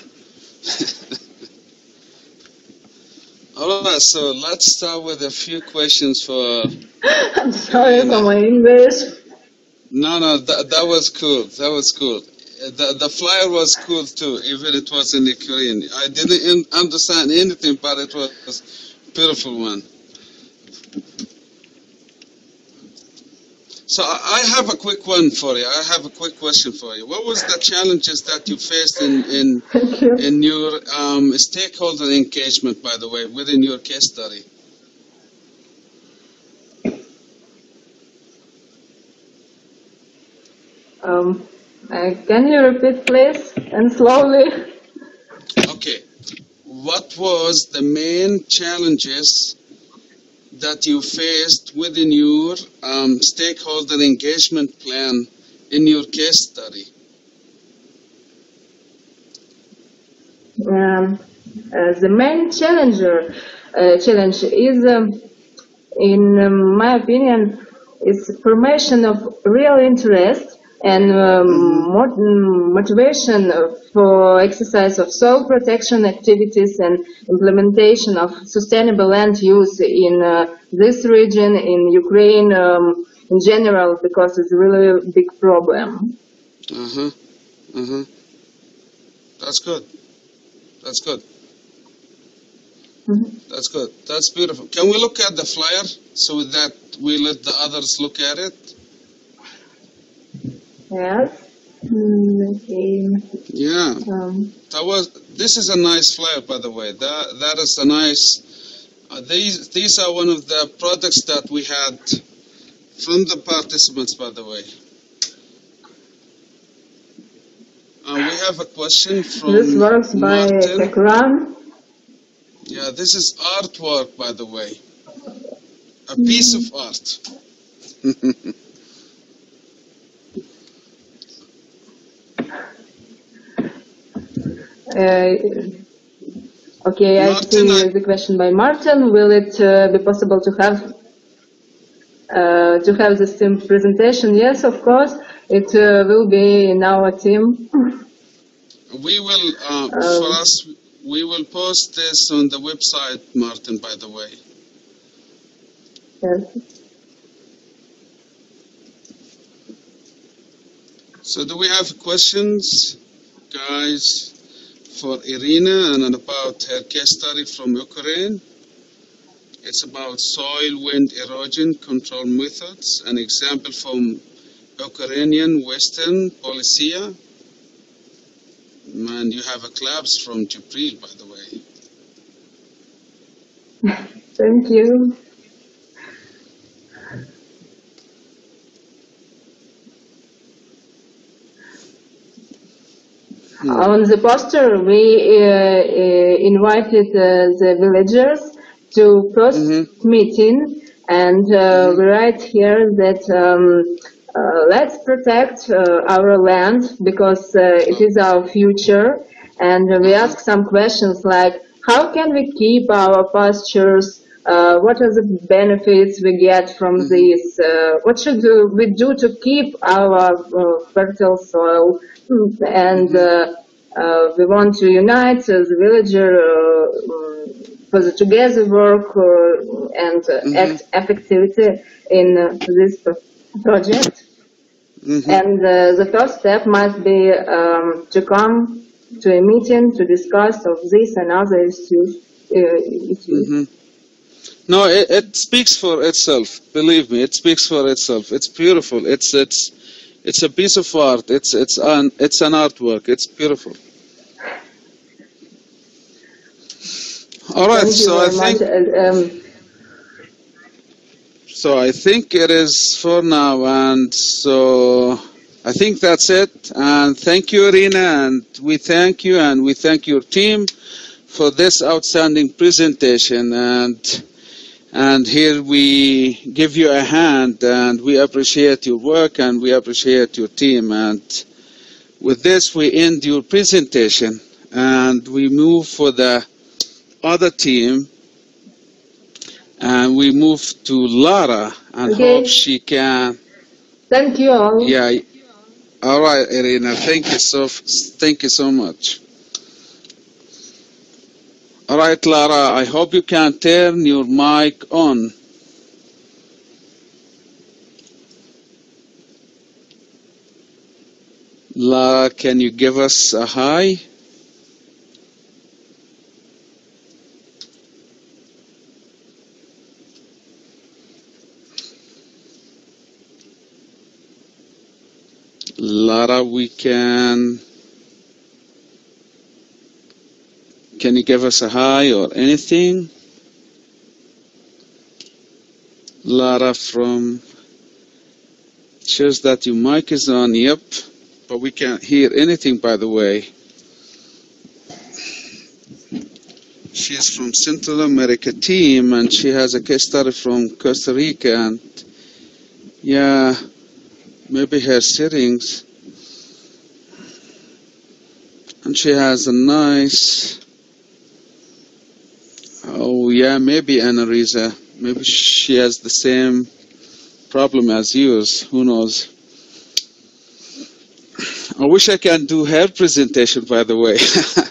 All right, so let's start with a few questions for... I'm sorry for my English. No, no, that, that was cool. That was cool. The, the flyer was cool too, even it was in Ukrainian. I didn't in, understand anything, but it was a beautiful one. So I have a quick one for you. I have a quick question for you. What was the challenges that you faced in in, you. in your um, stakeholder engagement, by the way, within your case study? Um, uh, can you repeat, please, and slowly? Okay. What was the main challenges that you faced within your um, stakeholder engagement plan in your case study? Um, uh, the main challenger, uh, challenge is, um, in um, my opinion, is formation of real interest and um, Mm-hmm. motivation for exercise of soil protection activities and implementation of sustainable land use in uh, this region, in Ukraine, um, in general, because it's really a big problem. Uh-huh. Uh-huh. That's good. That's good. Mm-hmm. That's good. That's beautiful. Can we look at the flyer so that we let the others look at it? Yes. Mm, okay. Yeah. Um, That was. This is a nice flyer, by the way. That that is a nice. Uh, these these are one of the products that we had from the participants, by the way. Uh, we have a question from this works by Martin. Tekran. Yeah, this is artwork, by the way. A piece of art. Uh, okay, I Martin, see I- the question by Martin. Will it uh, be possible to have uh, to have this team presentation? Yes, of course. It uh, will be in our team. We will, uh, Um, for us, we will post this on the website, Martin, by the way. yes. So do we have questions, guys, for Irina and about her case study from Ukraine? It's about soil wind erosion control methods, an example from Ukrainian Western Policia. And you have a claps from Jibril, by the way. Thank you. Hmm. On the poster, we uh, uh, invited uh, the villagers to first Mm-hmm. meeting, and uh, Mm-hmm. we write here that um, uh, let's protect uh, our land because uh, it is our future, and we ask some questions like how can we keep our pastures, uh, what are the benefits we get from Mm-hmm. this, uh, what should we do to keep our uh, fertile soil, and Mm-hmm. uh, uh, we want to unite uh, the villager uh, for the together work uh, and uh, Mm-hmm. act effectively in uh, this pro- project. Mm-hmm. And uh, the first step must be um, to come to a meeting to discuss of this and other issues. Uh, issues. Mm-hmm. No, it, it speaks for itself. Believe me, it speaks for itself. It's beautiful. It's it's it's a piece of art. It's it's an it's an artwork. It's beautiful. All right. Thank you So I very much. think Uh, um, so. I think it is for now, and so I think that's it. And thank you, Irina, and we thank you, and we thank your team for this outstanding presentation. And. And here we give you a hand, and we appreciate your work, and we appreciate your team. And with this, we end your presentation, and we move for the other team, and we move to Lara, and Okay. hope she can. thank you all. Yeah. All right, Irina. Thank you so. Thank you so much. All right, Lara. I hope you can turn your mic on. Lara, can you give us a hi? Lara, we can. Can you give us a hi or anything? Lara from. Shows that your mic is on, yep. But we can't hear anything, by the way. She's from Central America team, and she has a case study from Costa Rica, and yeah, maybe her settings. And she has a nice, oh yeah, maybe Annalisa, maybe she has the same problem as yours, who knows. I wish I can do her presentation, by the way.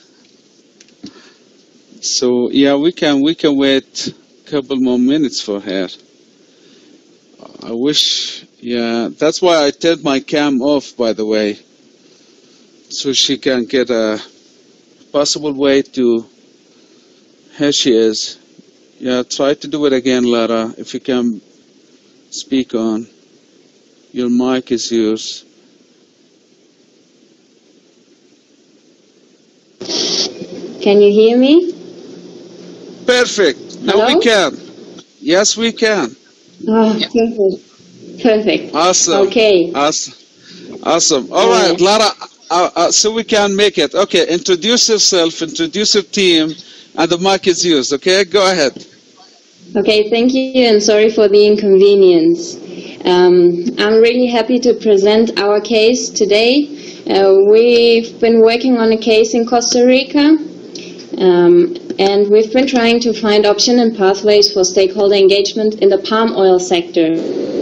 So yeah, we can we can wait a couple more minutes for her. I wish, yeah, that's why I turned my cam off, by the way, so she can get a possible way to, here she is. Yeah, try to do it again, Lara, if you can speak on. Your mic is yours. Can you hear me? Perfect. Now Hello? we can. Yes, we can. Oh, perfect. Perfect. Awesome. Okay. Awesome. Awesome. All Uh, right, Lara, uh, uh, so we can make it. Okay, introduce yourself, introduce your team, and the mic is yours, okay? Go ahead. okay, thank you, and sorry for the inconvenience. Um, I'm really happy to present our case today. Uh, we've been working on a case in Costa Rica, um, and we've been trying to find options and pathways for stakeholder engagement in the palm oil sector.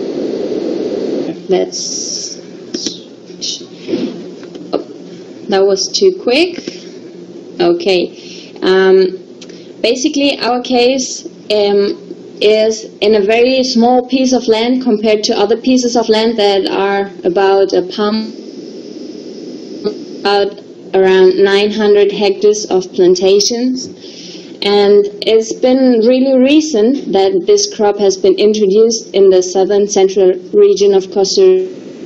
Let's... Oh, that was too quick. Okay. Um, basically, our case um, is in a very small piece of land compared to other pieces of land that are about a palm, about around nine hundred hectares of plantations. And it's been really recent that this crop has been introduced in the southern central region of Costa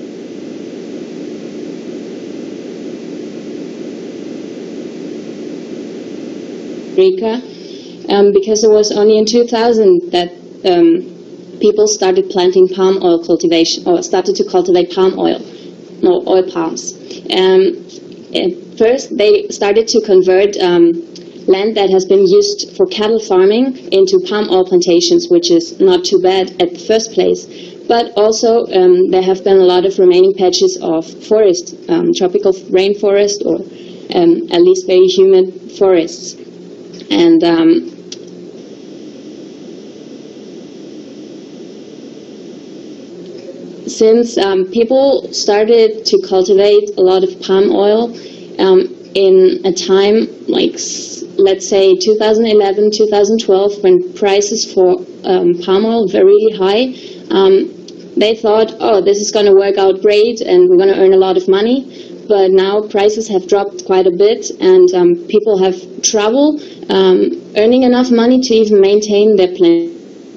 Rica. Um, because it was only in two thousand that um, people started planting palm oil cultivation, or started to cultivate palm oil, no, oil palms. Um, at first, they started to convert um, land that has been used for cattle farming into palm oil plantations, which is not too bad at the first place. But also, um, there have been a lot of remaining patches of forest, um, tropical rainforest, or um, at least very humid forests. And um, since um, people started to cultivate a lot of palm oil um, in a time like, let's say, two thousand eleven, two thousand twelve, when prices for um, palm oil were really high, um, they thought, oh, this is going to work out great and we're going to earn a lot of money. But now prices have dropped quite a bit, and um, people have trouble um, earning enough money to even maintain their plan.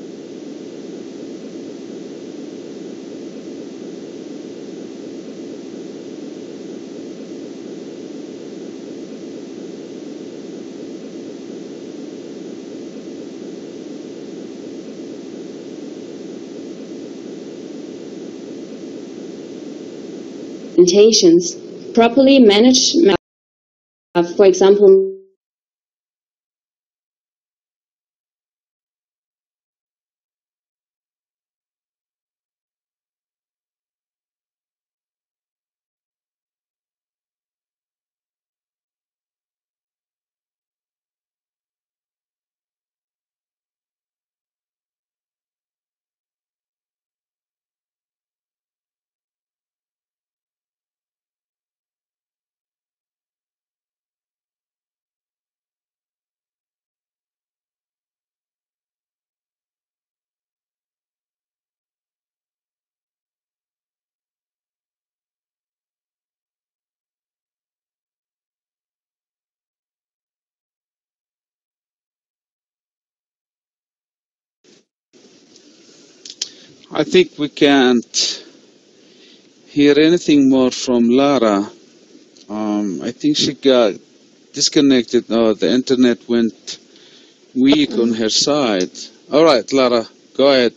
Plantations properly managed, uh, for example, I think we can't hear anything more from Lara. Um, I think she got disconnected, or the internet went weak on her side. All right, Lara, go ahead.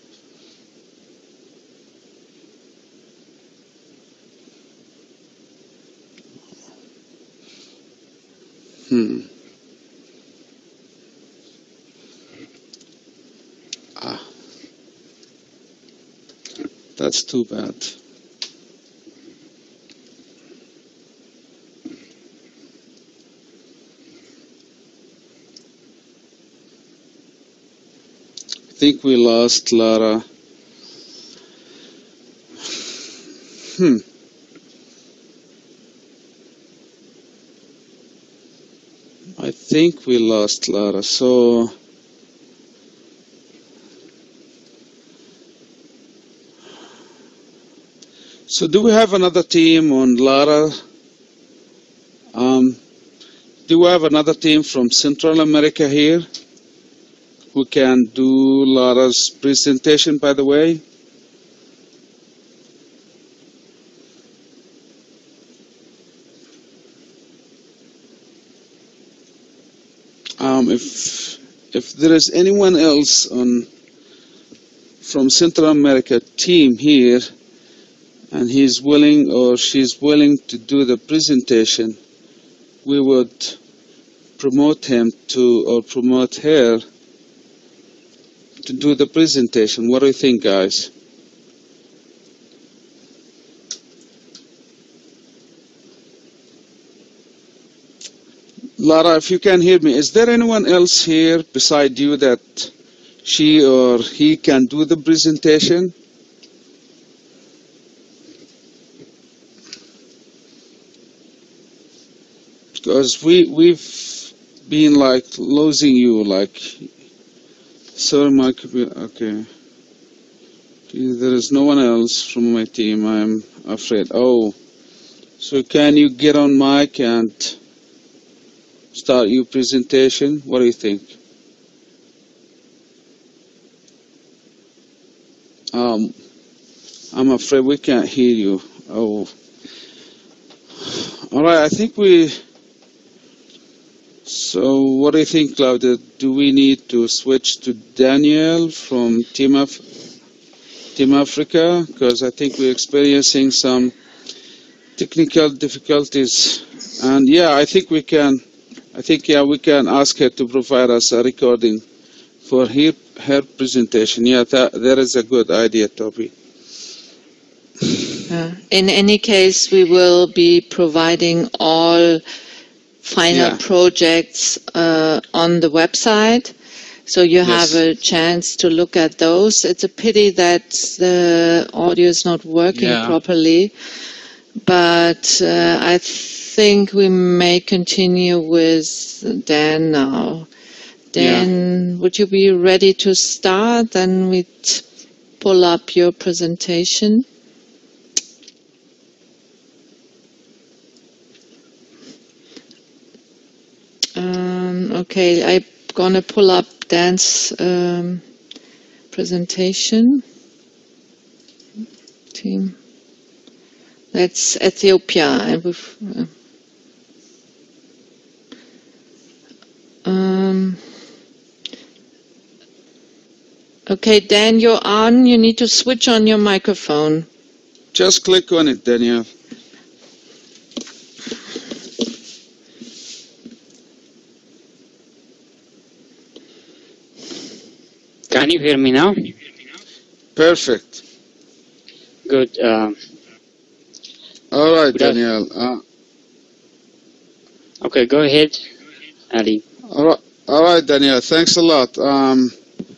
Hmm. Ah, that's too bad. I think we lost Lara. Hmm. I think we lost Lara. So So do we have another team on Lara? Um, do we have another team from Central America here who can do Lara's presentation, by the way? Um, if if there is anyone else on from Central America team here, and he's willing or she's willing to do the presentation, we would promote him to or promote her to do the presentation. What do you think, guys? Lara, if you can hear me, is there anyone else here beside you that she or he can do the presentation? Because we, we've been like losing you, like, sorry, my computer, okay. There is no one else from my team, I'm afraid. Oh, so can you get on mic and start your presentation? What do you think? Um, I'm afraid we can't hear you. Oh, all right. I think we. So, what do you think, Claudia? Do we need to switch to Daniel from Team Af Team Africa? Because I think we're experiencing some technical difficulties, and yeah, I think we can. I think yeah, we can ask her to provide us a recording for her her presentation. Yeah, that that is a good idea, Toby. Uh, in any case, we will be providing all final Yeah. projects uh, on the website, so you Yes. have a chance to look at those. It's a pity that the audio is not working Yeah. properly, but uh, I think we may continue with Dan now. Dan, would you be ready to start? Then we'd pull up your presentation. Um, okay, I'm gonna pull up Dan's um, presentation. Team. That's Ethiopia, and we've. Uh, um, okay, Dan, you're on. You need to switch on your microphone. Just click on it, Daniel. Can you hear me now? Perfect. Good. Uh, All right, Good. Daniel. Uh, okay, go ahead, Ali. all right, all right, Daniel. Thanks a lot. Um,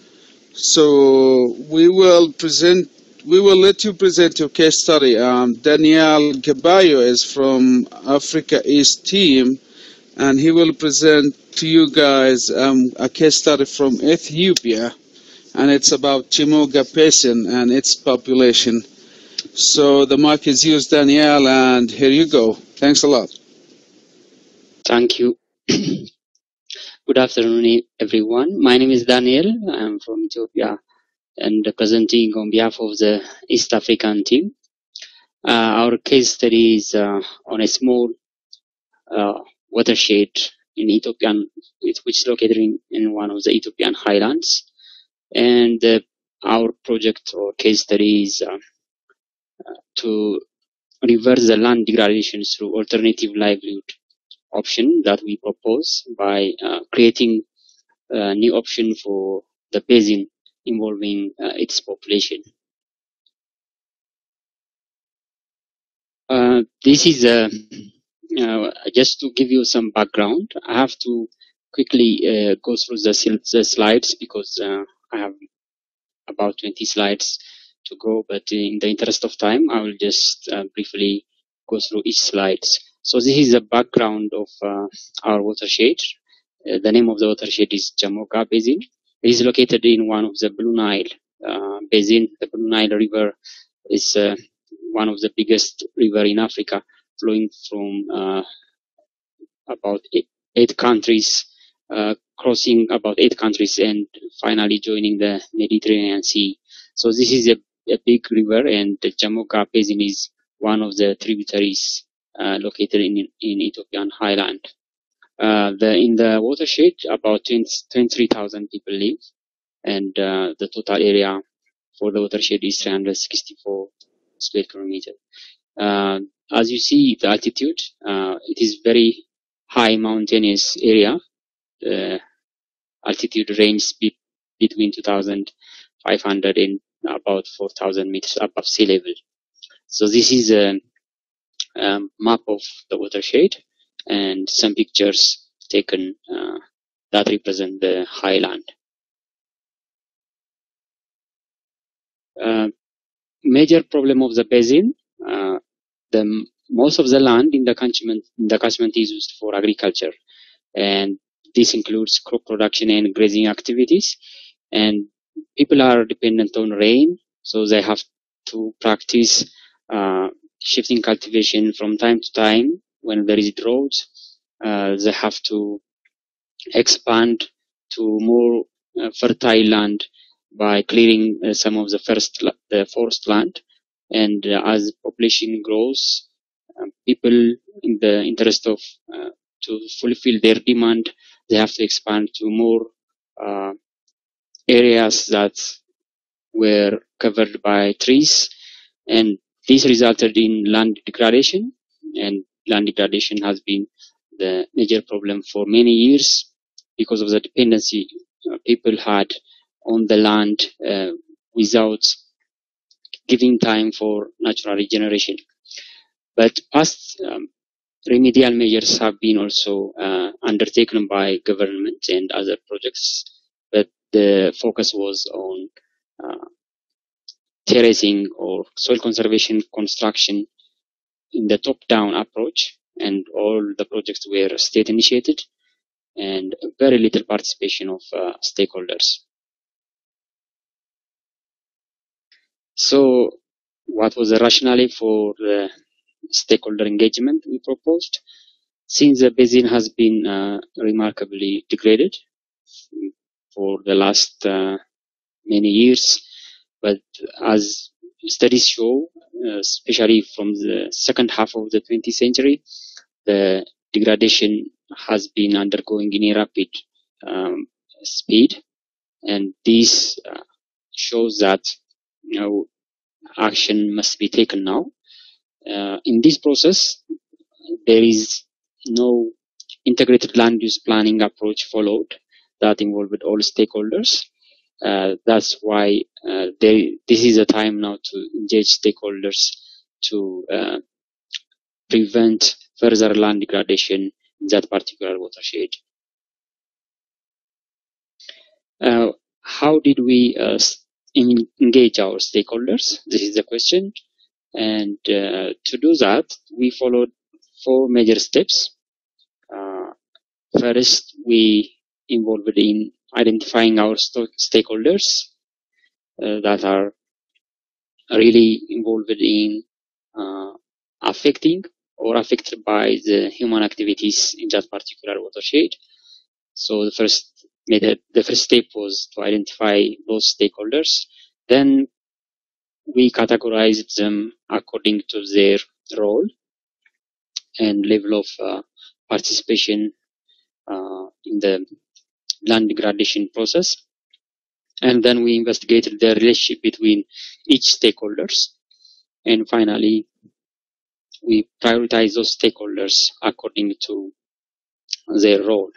so we will present. We will let you present your case study. Um, Daniel Gabayo is from Africa East team, and he will present to you guys um, a case study from Ethiopia, and it's about Chimoga Basin and its population. So the mic is yours, Daniel, and here you go. Thanks a lot. Thank you. Good afternoon, everyone. My name is Daniel. I'm from Ethiopia and presenting on behalf of the East African team. Uh, our case study is uh, on a small uh, watershed in Ethiopian, which is located in, in one of the Ethiopian highlands. And uh, our project or case study is uh, to reverse the land degradation through alternative livelihood option that we propose by uh, creating a new option for the basin involving uh, its population. Uh, this is a, uh, just to give you some background. I have to quickly uh, go through the, the slides because uh, I have about twenty slides to go, but in the interest of time, I will just uh, briefly go through each slide. So this is the background of uh, our watershed. Uh, the name of the watershed is Chamoka Basin. It is located in one of the Blue Nile uh, basin. The Blue Nile River is uh, one of the biggest river in Africa, flowing from uh, about eight, eight countries, uh, crossing about eight countries, and finally joining the Mediterranean Sea. So this is a, a big river, and the Jamoga Basin is one of the tributaries uh, located in in Ethiopian highland. Uh, the, in the watershed, about twenty-three thousand people live, and uh, the total area for the watershed is three hundred sixty-four square kilometers. Uh, as you see, the altitude, uh, it is very high mountainous area. The altitude range be between two thousand five hundred and about four thousand meters above sea level. So this is a, a map of the watershed and some pictures taken uh, that represent the highland. Uh, major problem of the basin, uh, the most of the land in the catchment, in the catchment is used for agriculture, and this includes crop production and grazing activities, and people are dependent on rain, so they have to practice uh, shifting cultivation from time to time. When there is drought, uh, they have to expand to more uh, fertile land by clearing uh, some of the first the forest land, and uh, as population grows, um, people in the interest of uh, to fulfill their demand, they have to expand to more uh, areas that were covered by trees, and this resulted in land degradation, and land degradation has been the major problem for many years because of the dependency uh, people had on the land uh, without giving time for natural regeneration. But past um, remedial measures have been also uh, undertaken by government and other projects, but the focus was on uh, terracing or soil conservation construction in the top-down approach, and all the projects were state-initiated, and very little participation of uh, stakeholders. So, what was the rationale for the stakeholder engagement we proposed? Since the basin has been uh, remarkably degraded for the last uh, many years, but as studies show, uh, especially from the second half of the twentieth century, the degradation has been undergoing in a rapid um, speed, and this uh, shows that you know action must be taken now. Uh, in this process, there is no integrated land use planning approach followed that involved all stakeholders. Uh, that's why uh, they, this is a time now to engage stakeholders to uh, prevent further land degradation in that particular watershed. Uh, how did we uh, in, engage our stakeholders? This is the question. And uh, to do that, we followed four major steps. Uh, first, we involved in identifying our st stakeholders uh, that are really involved in uh, affecting or affected by the human activities in that particular watershed. So the first method, the first step was to identify those stakeholders. Then we categorized them according to their role and level of uh, participation uh, in the land degradation process. And then we investigated the relationship between each stakeholders. And finally, we prioritize those stakeholders according to their role.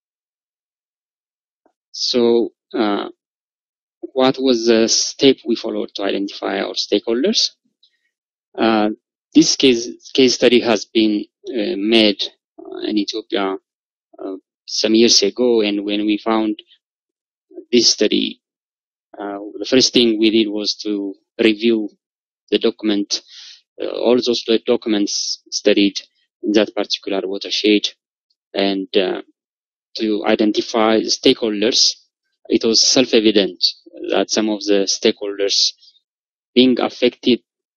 So, uh, what was the step we followed to identify our stakeholders? Uh, this case, case study has been uh, made uh, in Ethiopia uh, some years ago, and when we found this study, uh, the first thing we did was to review the document, uh, all those documents studied in that particular watershed, and uh, to identify the stakeholders. It was self-evident that some of the stakeholders being affected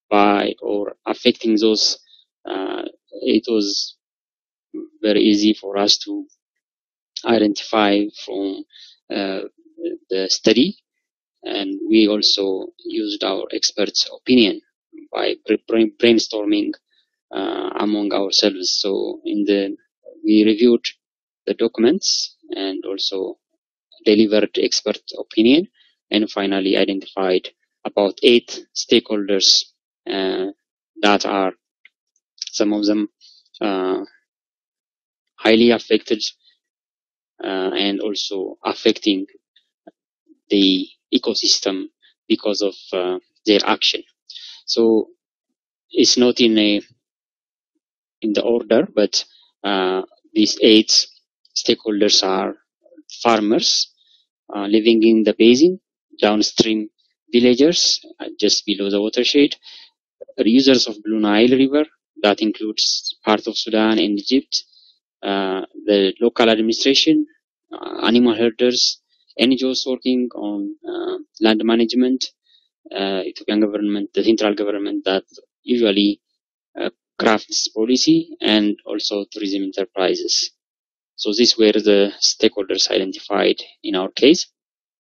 by or affecting those, uh, it was very easy for us to identify from uh, the study, and we also used our experts' opinion by brainstorming uh, among ourselves. So in the we reviewed the documents and also delivered expert opinion, and finally identified about eight stakeholders uh, that are some of them uh, highly affected uh, and also affecting the ecosystem because of uh, their action. So it's not in a in the order, but uh, these eight stakeholders are farmers uh, living in the basin, downstream villagers uh, just below the watershed, users of Blue Nile River, that includes part of Sudan and Egypt, uh, the local administration, uh, animal herders, N G Os working on uh, land management, uh, Ethiopian government, the central government that usually uh, crafts policy, and also tourism enterprises. So these were the stakeholders identified in our case.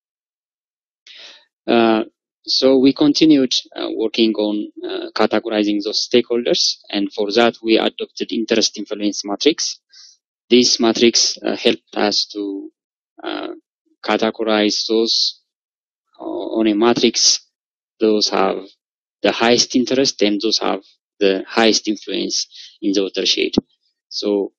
Uh, so we continued uh, working on uh, categorizing those stakeholders, and for that we adopted interest influence matrix. This matrix uh, helped us to uh, categorize those uh, on a matrix. Those have the highest interest and those have the highest influence in the watershed. So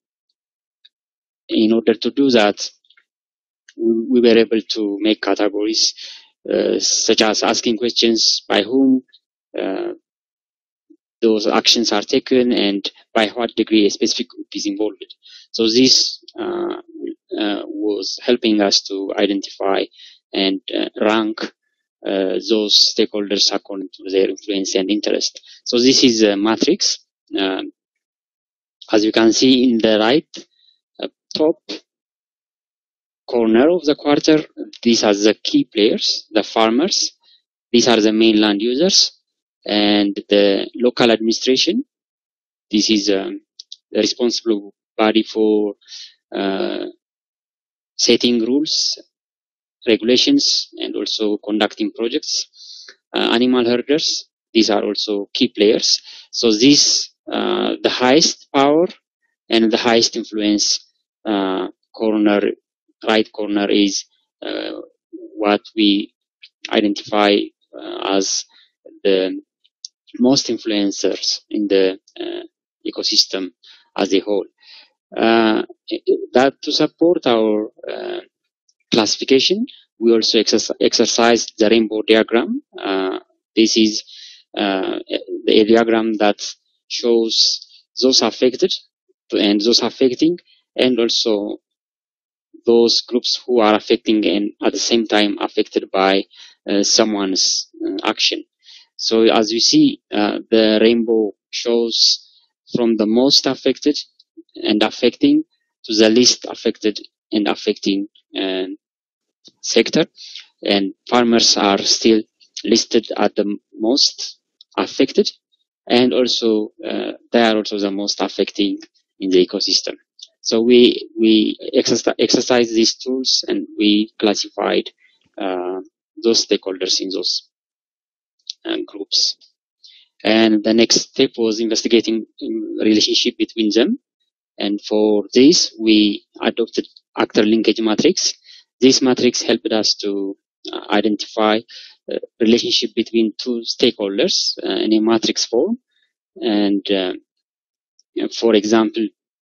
in order to do that, we, we were able to make categories uh, such as asking questions by whom uh, those actions are taken and by what degree a specific group is involved. So this uh, uh, was helping us to identify and uh, rank uh, those stakeholders according to their influence and interest. So this is a matrix. Uh, as you can see in the right uh, top corner of the quarter, these are the key players, the farmers. These are the main land users, and the local administration. This is um, the responsible body for uh, setting rules, regulations, and also conducting projects. Uh, animal herders, these are also key players. So this, uh, the highest power and the highest influence uh, corner, right corner is uh, what we identify uh, as the most influencers in the uh, ecosystem as a whole. Uh, that to support our uh, classification, we also exercise, exercise the rainbow diagram. Uh, this is uh, the diagram that shows those affected and those affecting, and also those groups who are affecting and at the same time affected by uh, someone's uh, action. So as you see, uh, the rainbow shows from the most affected and affecting to the least affected and affecting uh, sector, and farmers are still listed at the most affected, and also uh, they are also the most affecting in the ecosystem. So we we exercise, exercise these tools, and we classified uh, those stakeholders in those uh, groups. And the next step was investigating relationship between them. And for this, we adopted actor linkage matrix. This matrix helped us to uh, identify uh, relationship between two stakeholders uh, in a matrix form. And uh, for example,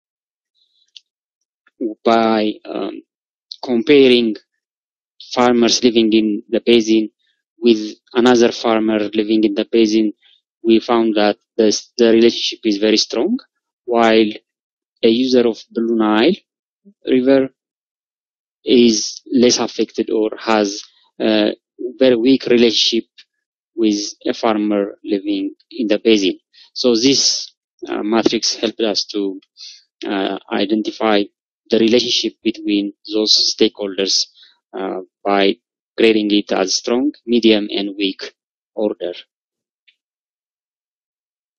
by um, comparing farmers living in the basin with another farmer living in the basin, we found that the, the relationship is very strong, while a user of Blue Nile River is less affected or has a very weak relationship with a farmer living in the basin. So this uh, matrix helped us to uh, identify the relationship between those stakeholders uh, by grading it as strong, medium, and weak order.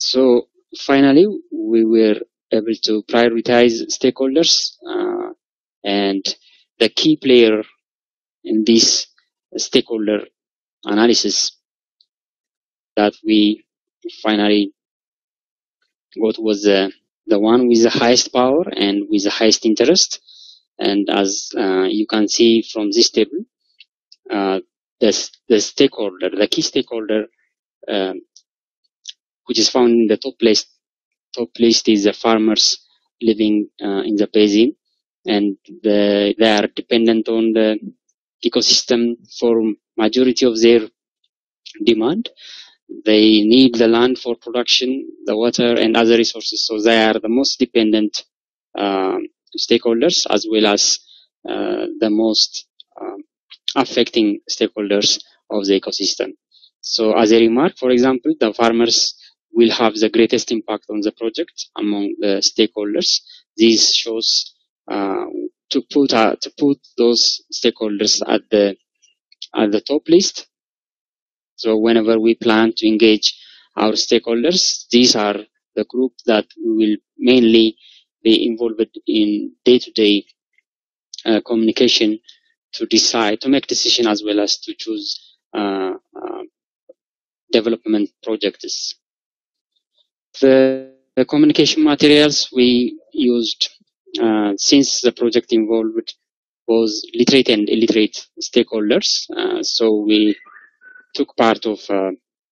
So finally, we were able to prioritize stakeholders, uh, and the key player in this stakeholder analysis that we finally got was uh, the one with the highest power and with the highest interest. And as uh, you can see from this table, uh, the, the stakeholder, the key stakeholder, um, which is found in the top list, top list is the farmers living uh, in the basin, and the, they are dependent on the ecosystem for majority of their demand. They need the land for production, the water, and other resources. So they are the most dependent uh, stakeholders, as well as uh, the most um, affecting stakeholders of the ecosystem. So as a remark, for example, the farmers will have the greatest impact on the project among the stakeholders. This shows uh, to put uh, to put those stakeholders at the at the top list. So whenever we plan to engage our stakeholders, these are the group that will mainly be involved in day-to-day uh, communication to decide, to make decision, as well as to choose uh, uh, development projects. The, the communication materials we used, uh, since the project involved was literate and illiterate stakeholders, uh, so we took part of uh,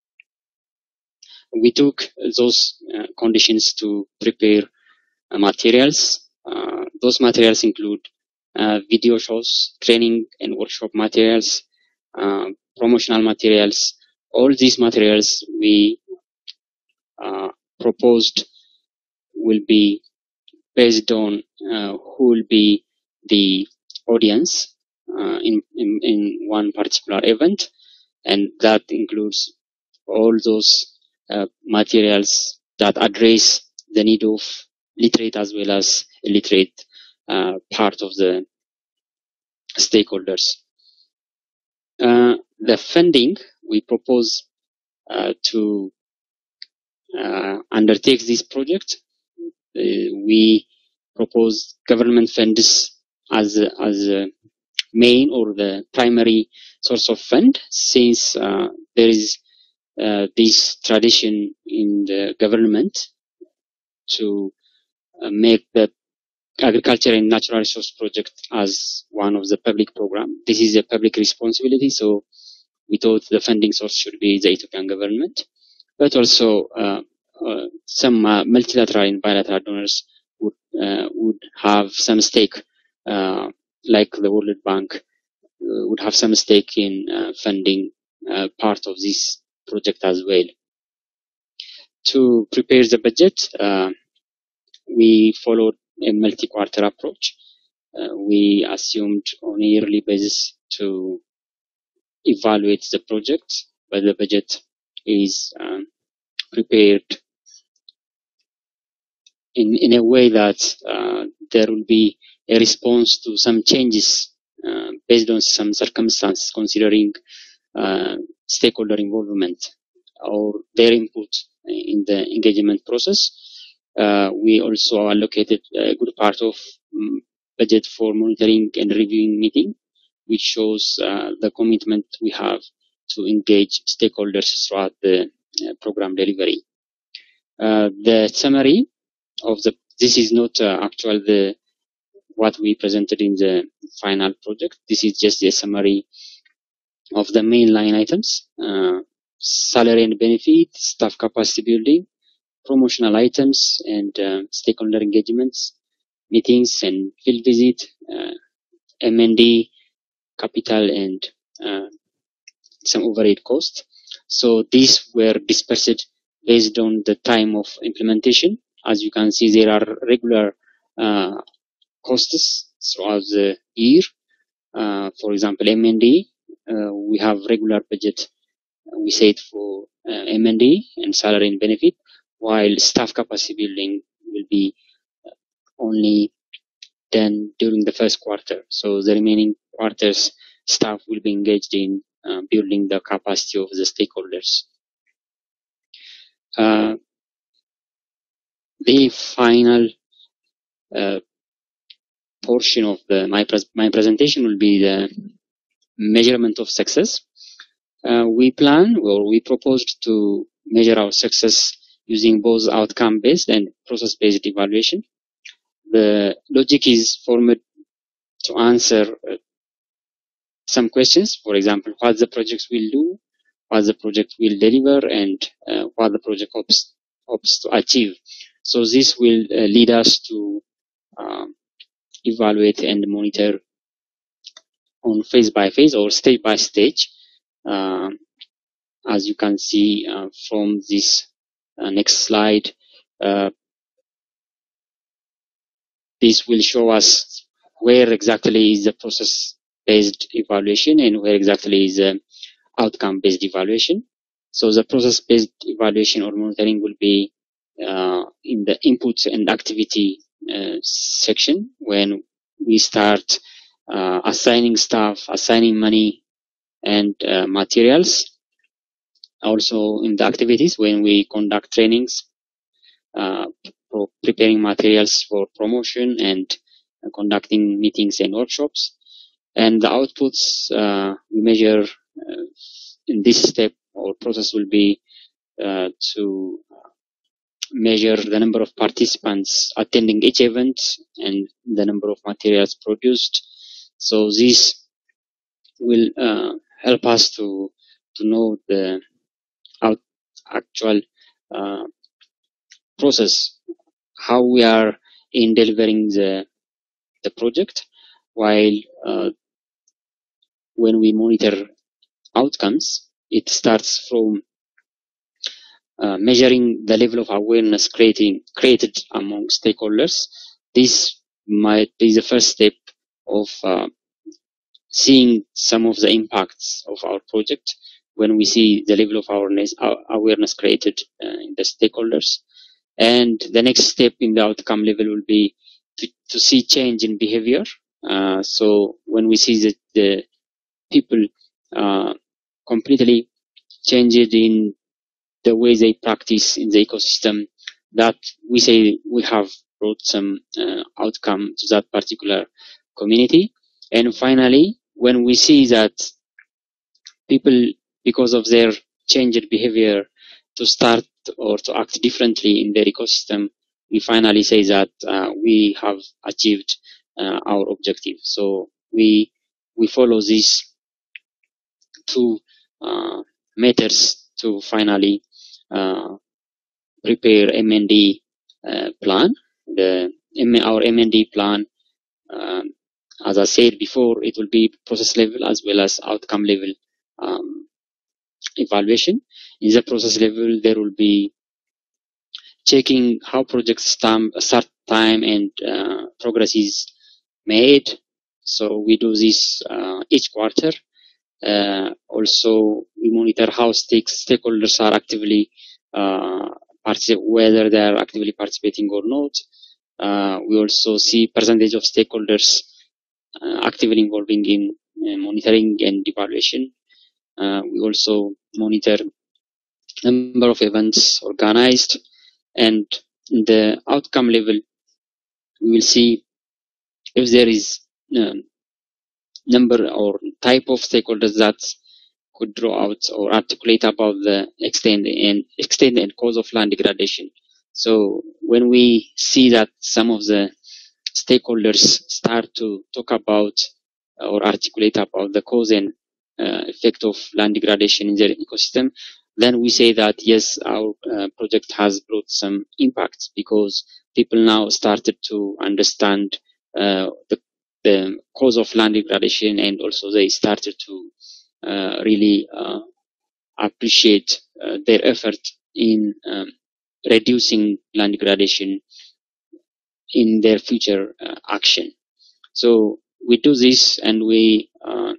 we took those uh, conditions to prepare uh, materials. Uh, those materials include uh, video shows, training and workshop materials, uh, promotional materials. All these materials we uh, proposed will be based on uh, who will be the audience uh, in, in, in one particular event, and that includes all those uh, materials that address the need of literate as well as illiterate uh, part of the stakeholders. Uh, the funding we propose uh, to uh, undertake this project, uh, we propose government funds as a, as a main or the primary source of fund, since uh, there is uh, this tradition in the government to uh, make the agriculture and natural resource project as one of the public program. This is a public responsibility, so we thought the funding source should be the Ethiopian government, but also uh, uh, some uh, multilateral and bilateral donors would uh, would have some stake, uh, like the World Bank uh, would have some stake in uh, funding uh, part of this project as well. To prepare the budget, uh, we followed a multi-quarter approach. Uh, we assumed on a yearly basis to evaluate the project, but the budget is um, prepared in, in a way that uh, there will be a response to some changes uh, based on some circumstances, considering uh, stakeholder involvement or their input in the engagement process. Uh, we also allocated a good part of um, budget for monitoring and reviewing meeting, which shows uh, the commitment we have to engage stakeholders throughout the uh, program delivery. Uh, the summary of the, this is not uh, actual the what we presented in the final project. This is just a summary of the main line items: uh, salary and benefit, staff capacity building, promotional items, and uh, stakeholder engagements, meetings and field visit, uh, M and D, capital, and uh, some overhead cost. So these were dispersed based on the time of implementation. As you can see, there are regular uh, costs throughout the year. Uh, for example, M and D, uh, we have regular budget we set for uh, M and D and salary and benefit, while staff capacity building will be only done during the first quarter. So the remaining quarters, staff will be engaged in uh, building the capacity of the stakeholders. Uh, the final uh, portion of the my, pres my presentation will be the measurement of success. Uh, we plan or we proposed to measure our success using both outcome-based and process-based evaluation. The logic is formed to answer uh, some questions. For example, what the project will do, what the project will deliver, and uh, what the project hopes, hopes to achieve. So this will uh, lead us to uh, evaluate and monitor on phase by phase or stage by stage. Uh, as you can see uh, from this uh, next slide, uh, this will show us where exactly is the process-based evaluation and where exactly is the outcome-based evaluation. So the process-based evaluation or monitoring will be uh, in the inputs and activity uh, section when we start uh, assigning staff, assigning money and uh, materials. Also in the activities when we conduct trainings, uh, preparing materials for promotion and uh, conducting meetings and workshops. And the outputs uh, we measure uh, in this step or process will be uh, to measure the number of participants attending each event and the number of materials produced. So this will uh, help us to to know the out actual uh, process, how we are in delivering the the project, while uh, when we monitor outcomes, it starts from uh, measuring the level of awareness creating, created among stakeholders. This might be the first step of uh, seeing some of the impacts of our project when we see the level of awareness, awareness created uh, in the stakeholders. And the next step in the outcome level will be to, to see change in behavior. Uh, so when we see that the people uh, completely changed in the way they practice in the ecosystem, that we say we have brought some uh, outcome to that particular community. And finally, when we see that people, because of their changed behavior, to start or to act differently in their ecosystem, we finally say that uh, we have achieved uh, our objective. So we we follow these two uh, methods to finally uh, prepare M and D uh, plan. The our M and D plan, um, as I said before, it will be process level as well as outcome level um, evaluation. In the process level, there will be checking how projects start time and uh, progress is made. So we do this uh, each quarter. Uh, also, we monitor how stake, stakeholders are actively, uh, whether they are actively participating or not. Uh, we also see percentage of stakeholders uh, actively involving in uh, monitoring and evaluation. Uh, we also monitor number of events organized, and in the outcome level, we will see if there is um, number or type of stakeholders that could draw out or articulate about the extent and extent and cause of land degradation. So when we see that some of the stakeholders start to talk about or articulate about the cause and uh, effect of land degradation in their ecosystem, then we say that yes, our uh, project has brought some impacts because people now started to understand uh, the, the cause of land degradation, and also they started to uh, really uh, appreciate uh, their effort in um, reducing land degradation in their future uh, action. So we do this, and we uh,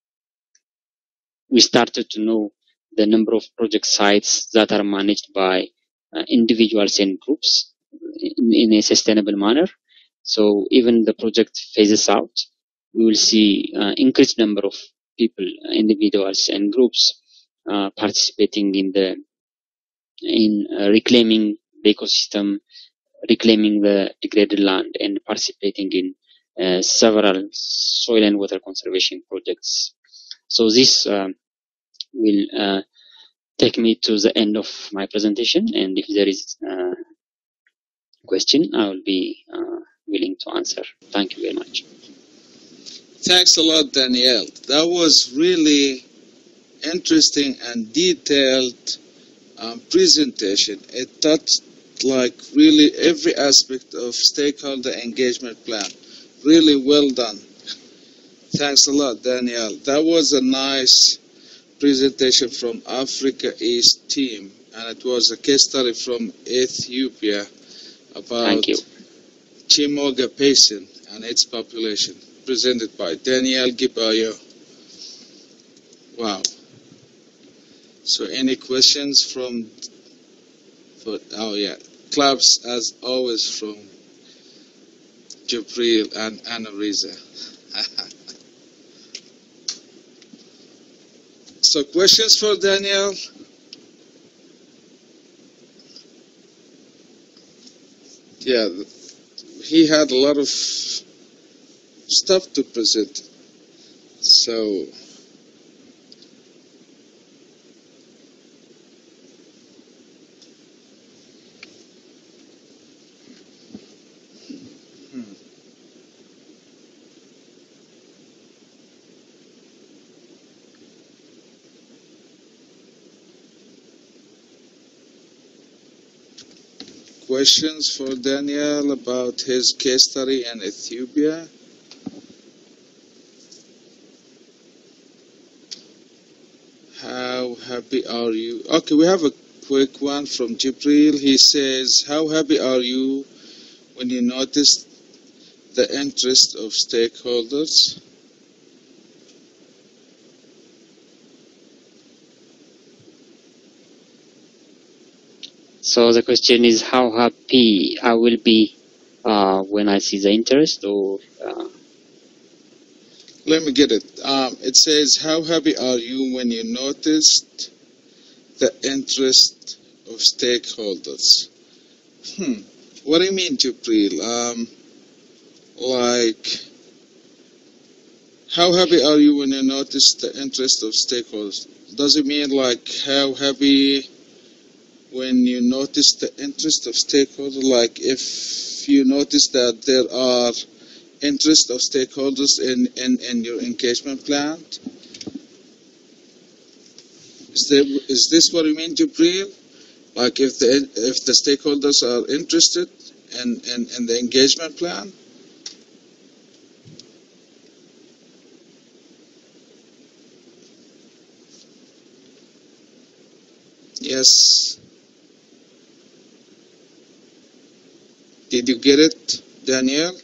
we started to know the number of project sites that are managed by uh, individuals and groups in, in a sustainable manner. So even the project phases out, we will see uh, increased number of people, individuals and groups uh, participating in the in uh, reclaiming the ecosystem, reclaiming the degraded land and participating in uh, several soil and water conservation projects. So this um, will uh, take me to the end of my presentation, and if there is a question, I will be uh, willing to answer. Thank you very much. Thanks a lot, Danielle. That was really interesting and detailed um, presentation. It touched like really every aspect of stakeholder engagement plan. Really well done. Thanks a lot, Danielle. That was a nice presentation from Africa East team, and it was a case study from Ethiopia about Chimoga Basin and its population, presented by Danielle Gibayo. Wow. So any questions from, for, oh yeah, claps as always from Jibril and Anna-Risa. So questions for Daniel? Yeah, he had a lot of stuff to present. So questions for Daniel about his case study in Ethiopia? How happy are you? Okay, we have a quick one from Jibril. He says, how happy are you when you noticed the interest of stakeholders? So the question is how happy I will be uh, when I see the interest, or uh... let me get it. Um, it says, how happy are you when you noticed the interest of stakeholders? Hmm. What do you mean, Jibril? Um, like, how happy are you when you notice the interest of stakeholders? Does it mean like how happy when you notice the interest of stakeholders? Like if you notice that there are interest of stakeholders in, in, in your engagement plan? Is, there, is this what you mean, Jibril? Like if the if the stakeholders are interested in, in, in the engagement plan? Yes. Did you get it, Daniel?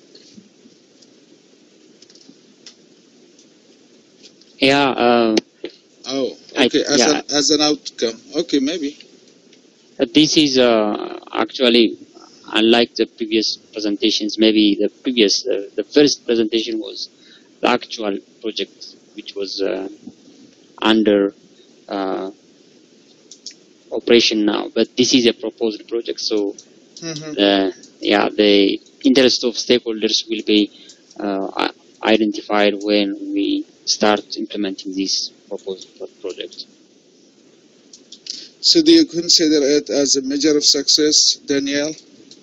Yeah. Uh, oh, okay. I, as yeah. an as an outcome, okay, maybe. Uh, this is uh, actually unlike the previous presentations. Maybe the previous, uh, the first presentation was the actual project, which was uh, under uh, operation now. But this is a proposed project, so mm-hmm. the, yeah, the interest of stakeholders will be uh, identified when we start implementing this proposed project. So do you consider it as a measure of success, Danielle?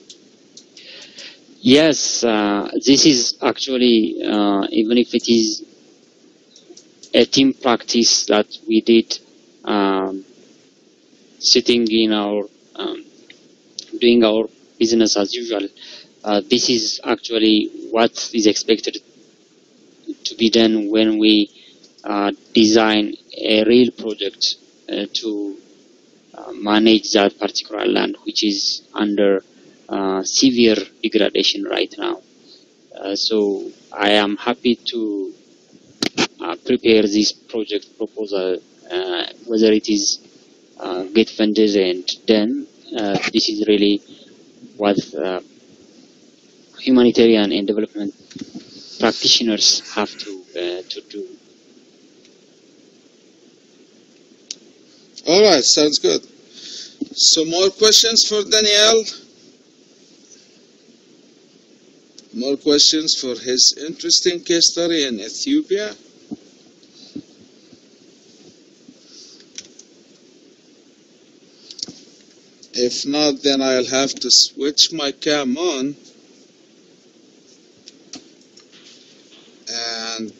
Yes, uh, this is actually, uh, even if it is a team practice that we did, um, sitting in our, um, doing our business as usual, uh, this is actually what is expected to be done when we uh, design a real project uh, to uh, manage that particular land, which is under uh, severe degradation right now. Uh, so I am happy to uh, prepare this project proposal, uh, whether it is uh, get funded and done. Uh, this is really what uh, humanitarian and development practitioners have to uh, to do. All right, sounds good. So more questions for Danielle? more questions for his interesting case study in Ethiopia? If not, then I'll have to switch my cam on and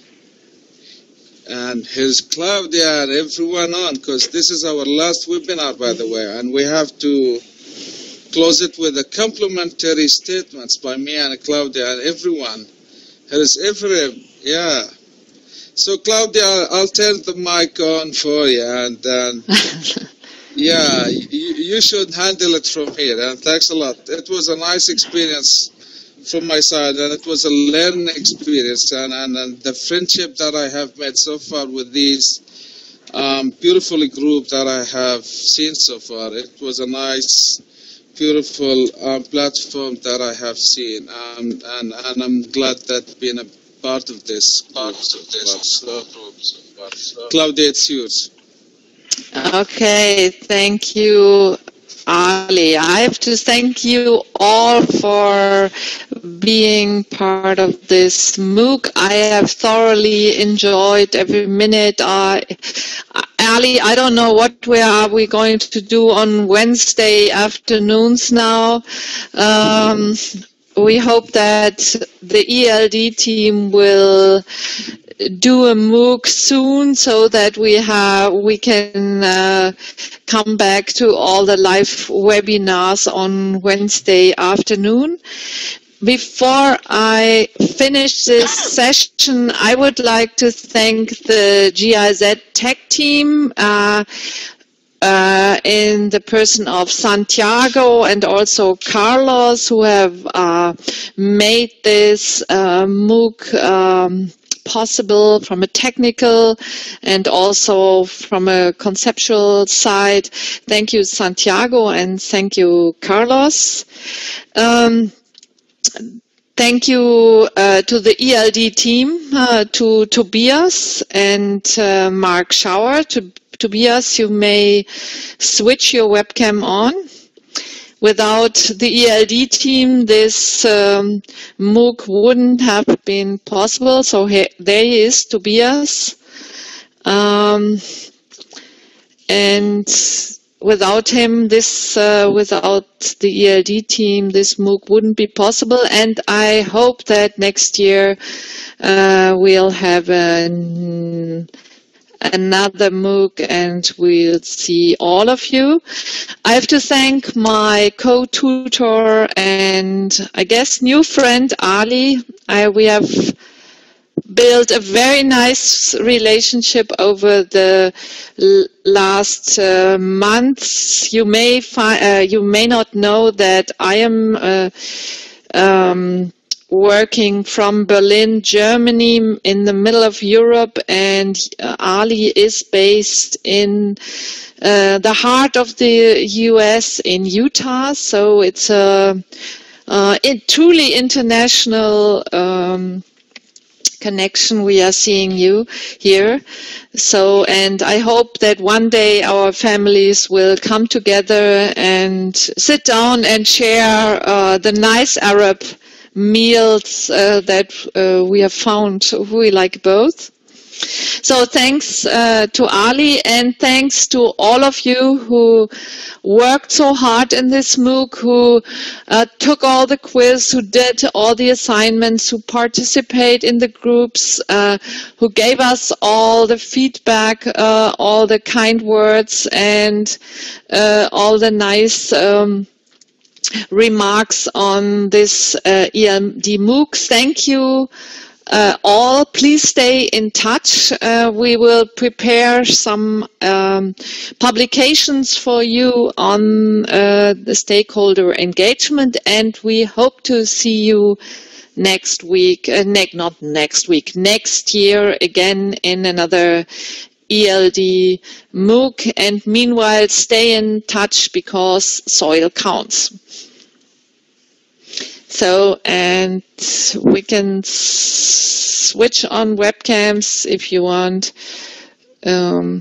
and here's Claudia and everyone on, because this is our last webinar, by the way, and we have to close it with a complimentary statements by me and Claudia and everyone. Here's Ephraim, yeah. So Claudia, I'll turn the mic on for you, and then yeah, you, you should handle it from here, and thanks a lot. It was a nice experience from my side, and it was a learning experience, and, and, and the friendship that I have made so far with these um, beautiful group that I have seen so far. It was a nice, beautiful um, platform that I have seen, um, and, and I'm glad that being a part of this. Part of this. So, so, Claudia, it's yours. Okay, thank you, Ali. I have to thank you all for being part of this MOOC. I have thoroughly enjoyed every minute. Uh, Ali, I don't know what we are we going to do on Wednesday afternoons now. Um, we hope that the E L D team will do a MOOC soon, so that we have we can uh, come back to all the live webinars on Wednesday afternoon. Before I finish this session, I would like to thank the G I Z tech team uh, uh, in the person of Santiago and also Carlos, who have uh, made this uh, MOOC um, possible from a technical and also from a conceptual side. Thank you, Santiago, and thank you, Carlos. Um, thank you uh, to the E L D team, uh, to Tobias and uh, Mark Schauer. To, Tobias, you may switch your webcam on. Without the E L D team, this um, MOOC wouldn't have been possible. So here, there he is, Tobias. Um, and without him, this, uh, without the E L D team, this MOOC wouldn't be possible. And I hope that next year uh, we'll have an another MOOC and we'll see all of you. I have to thank my co-tutor and I guess new friend Ali. I, we have built a very nice relationship over the last uh, months. You may find, uh, you may not know that I am uh, um, working from Berlin, Germany, in the middle of Europe, and uh, Ali is based in uh, the heart of the U S in Utah. So it's a uh, it, truly international um, connection we are seeing you here. So, and I hope that one day our families will come together and sit down and share uh, the nice Arab meals uh, that uh, we have found we like both. So thanks uh, to Ali, and thanks to all of you who worked so hard in this MOOC, who uh, took all the quiz, who did all the assignments, who participate in the groups, uh, who gave us all the feedback, uh, all the kind words, and uh, all the nice um, remarks on this uh, E L D MOOCs. Thank you uh, all. Please stay in touch. Uh, we will prepare some um, publications for you on uh, the stakeholder engagement, and we hope to see you next week, uh, ne not next week, next year again in another E L D MOOC, and meanwhile stay in touch because soil counts. So, and we can switch on webcams if you want. Um,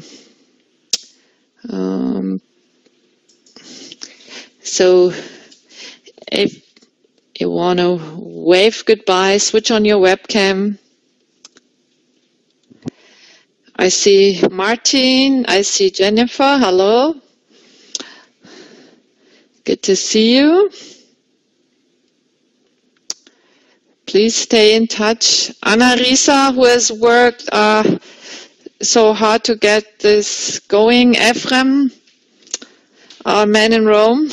um, so if You want to wave goodbye, switch on your webcam. I see Martin, I see Jennifer, hello. Good to see you. Please stay in touch. Anna-Risa, who has worked uh, so hard to get this going. Ephraim, our man in Rome.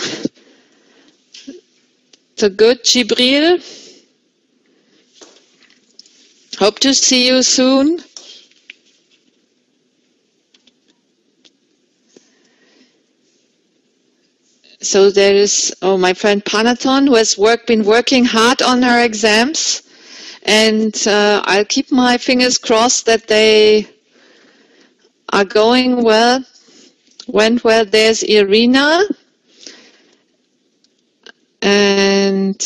So good, Jibril. Hope to see you soon. So there is, oh, my friend Panathon, who has work, been working hard on her exams. And uh, I'll keep my fingers crossed that they are going well, went well. There's Irina. And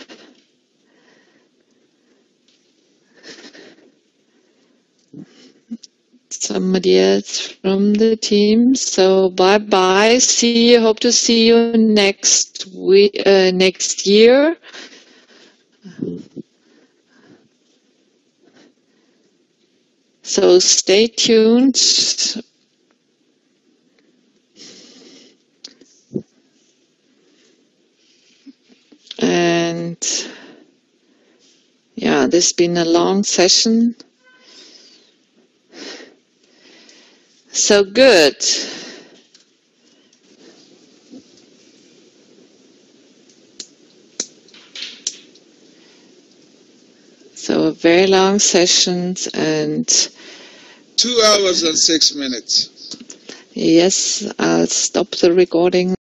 somebody else from the team. So bye bye. See you. Hope to see you next week, uh, next year. So stay tuned. And yeah, this has been a long session. So good. So very long sessions and two hours and six minutes. Yes, I'll stop the recording.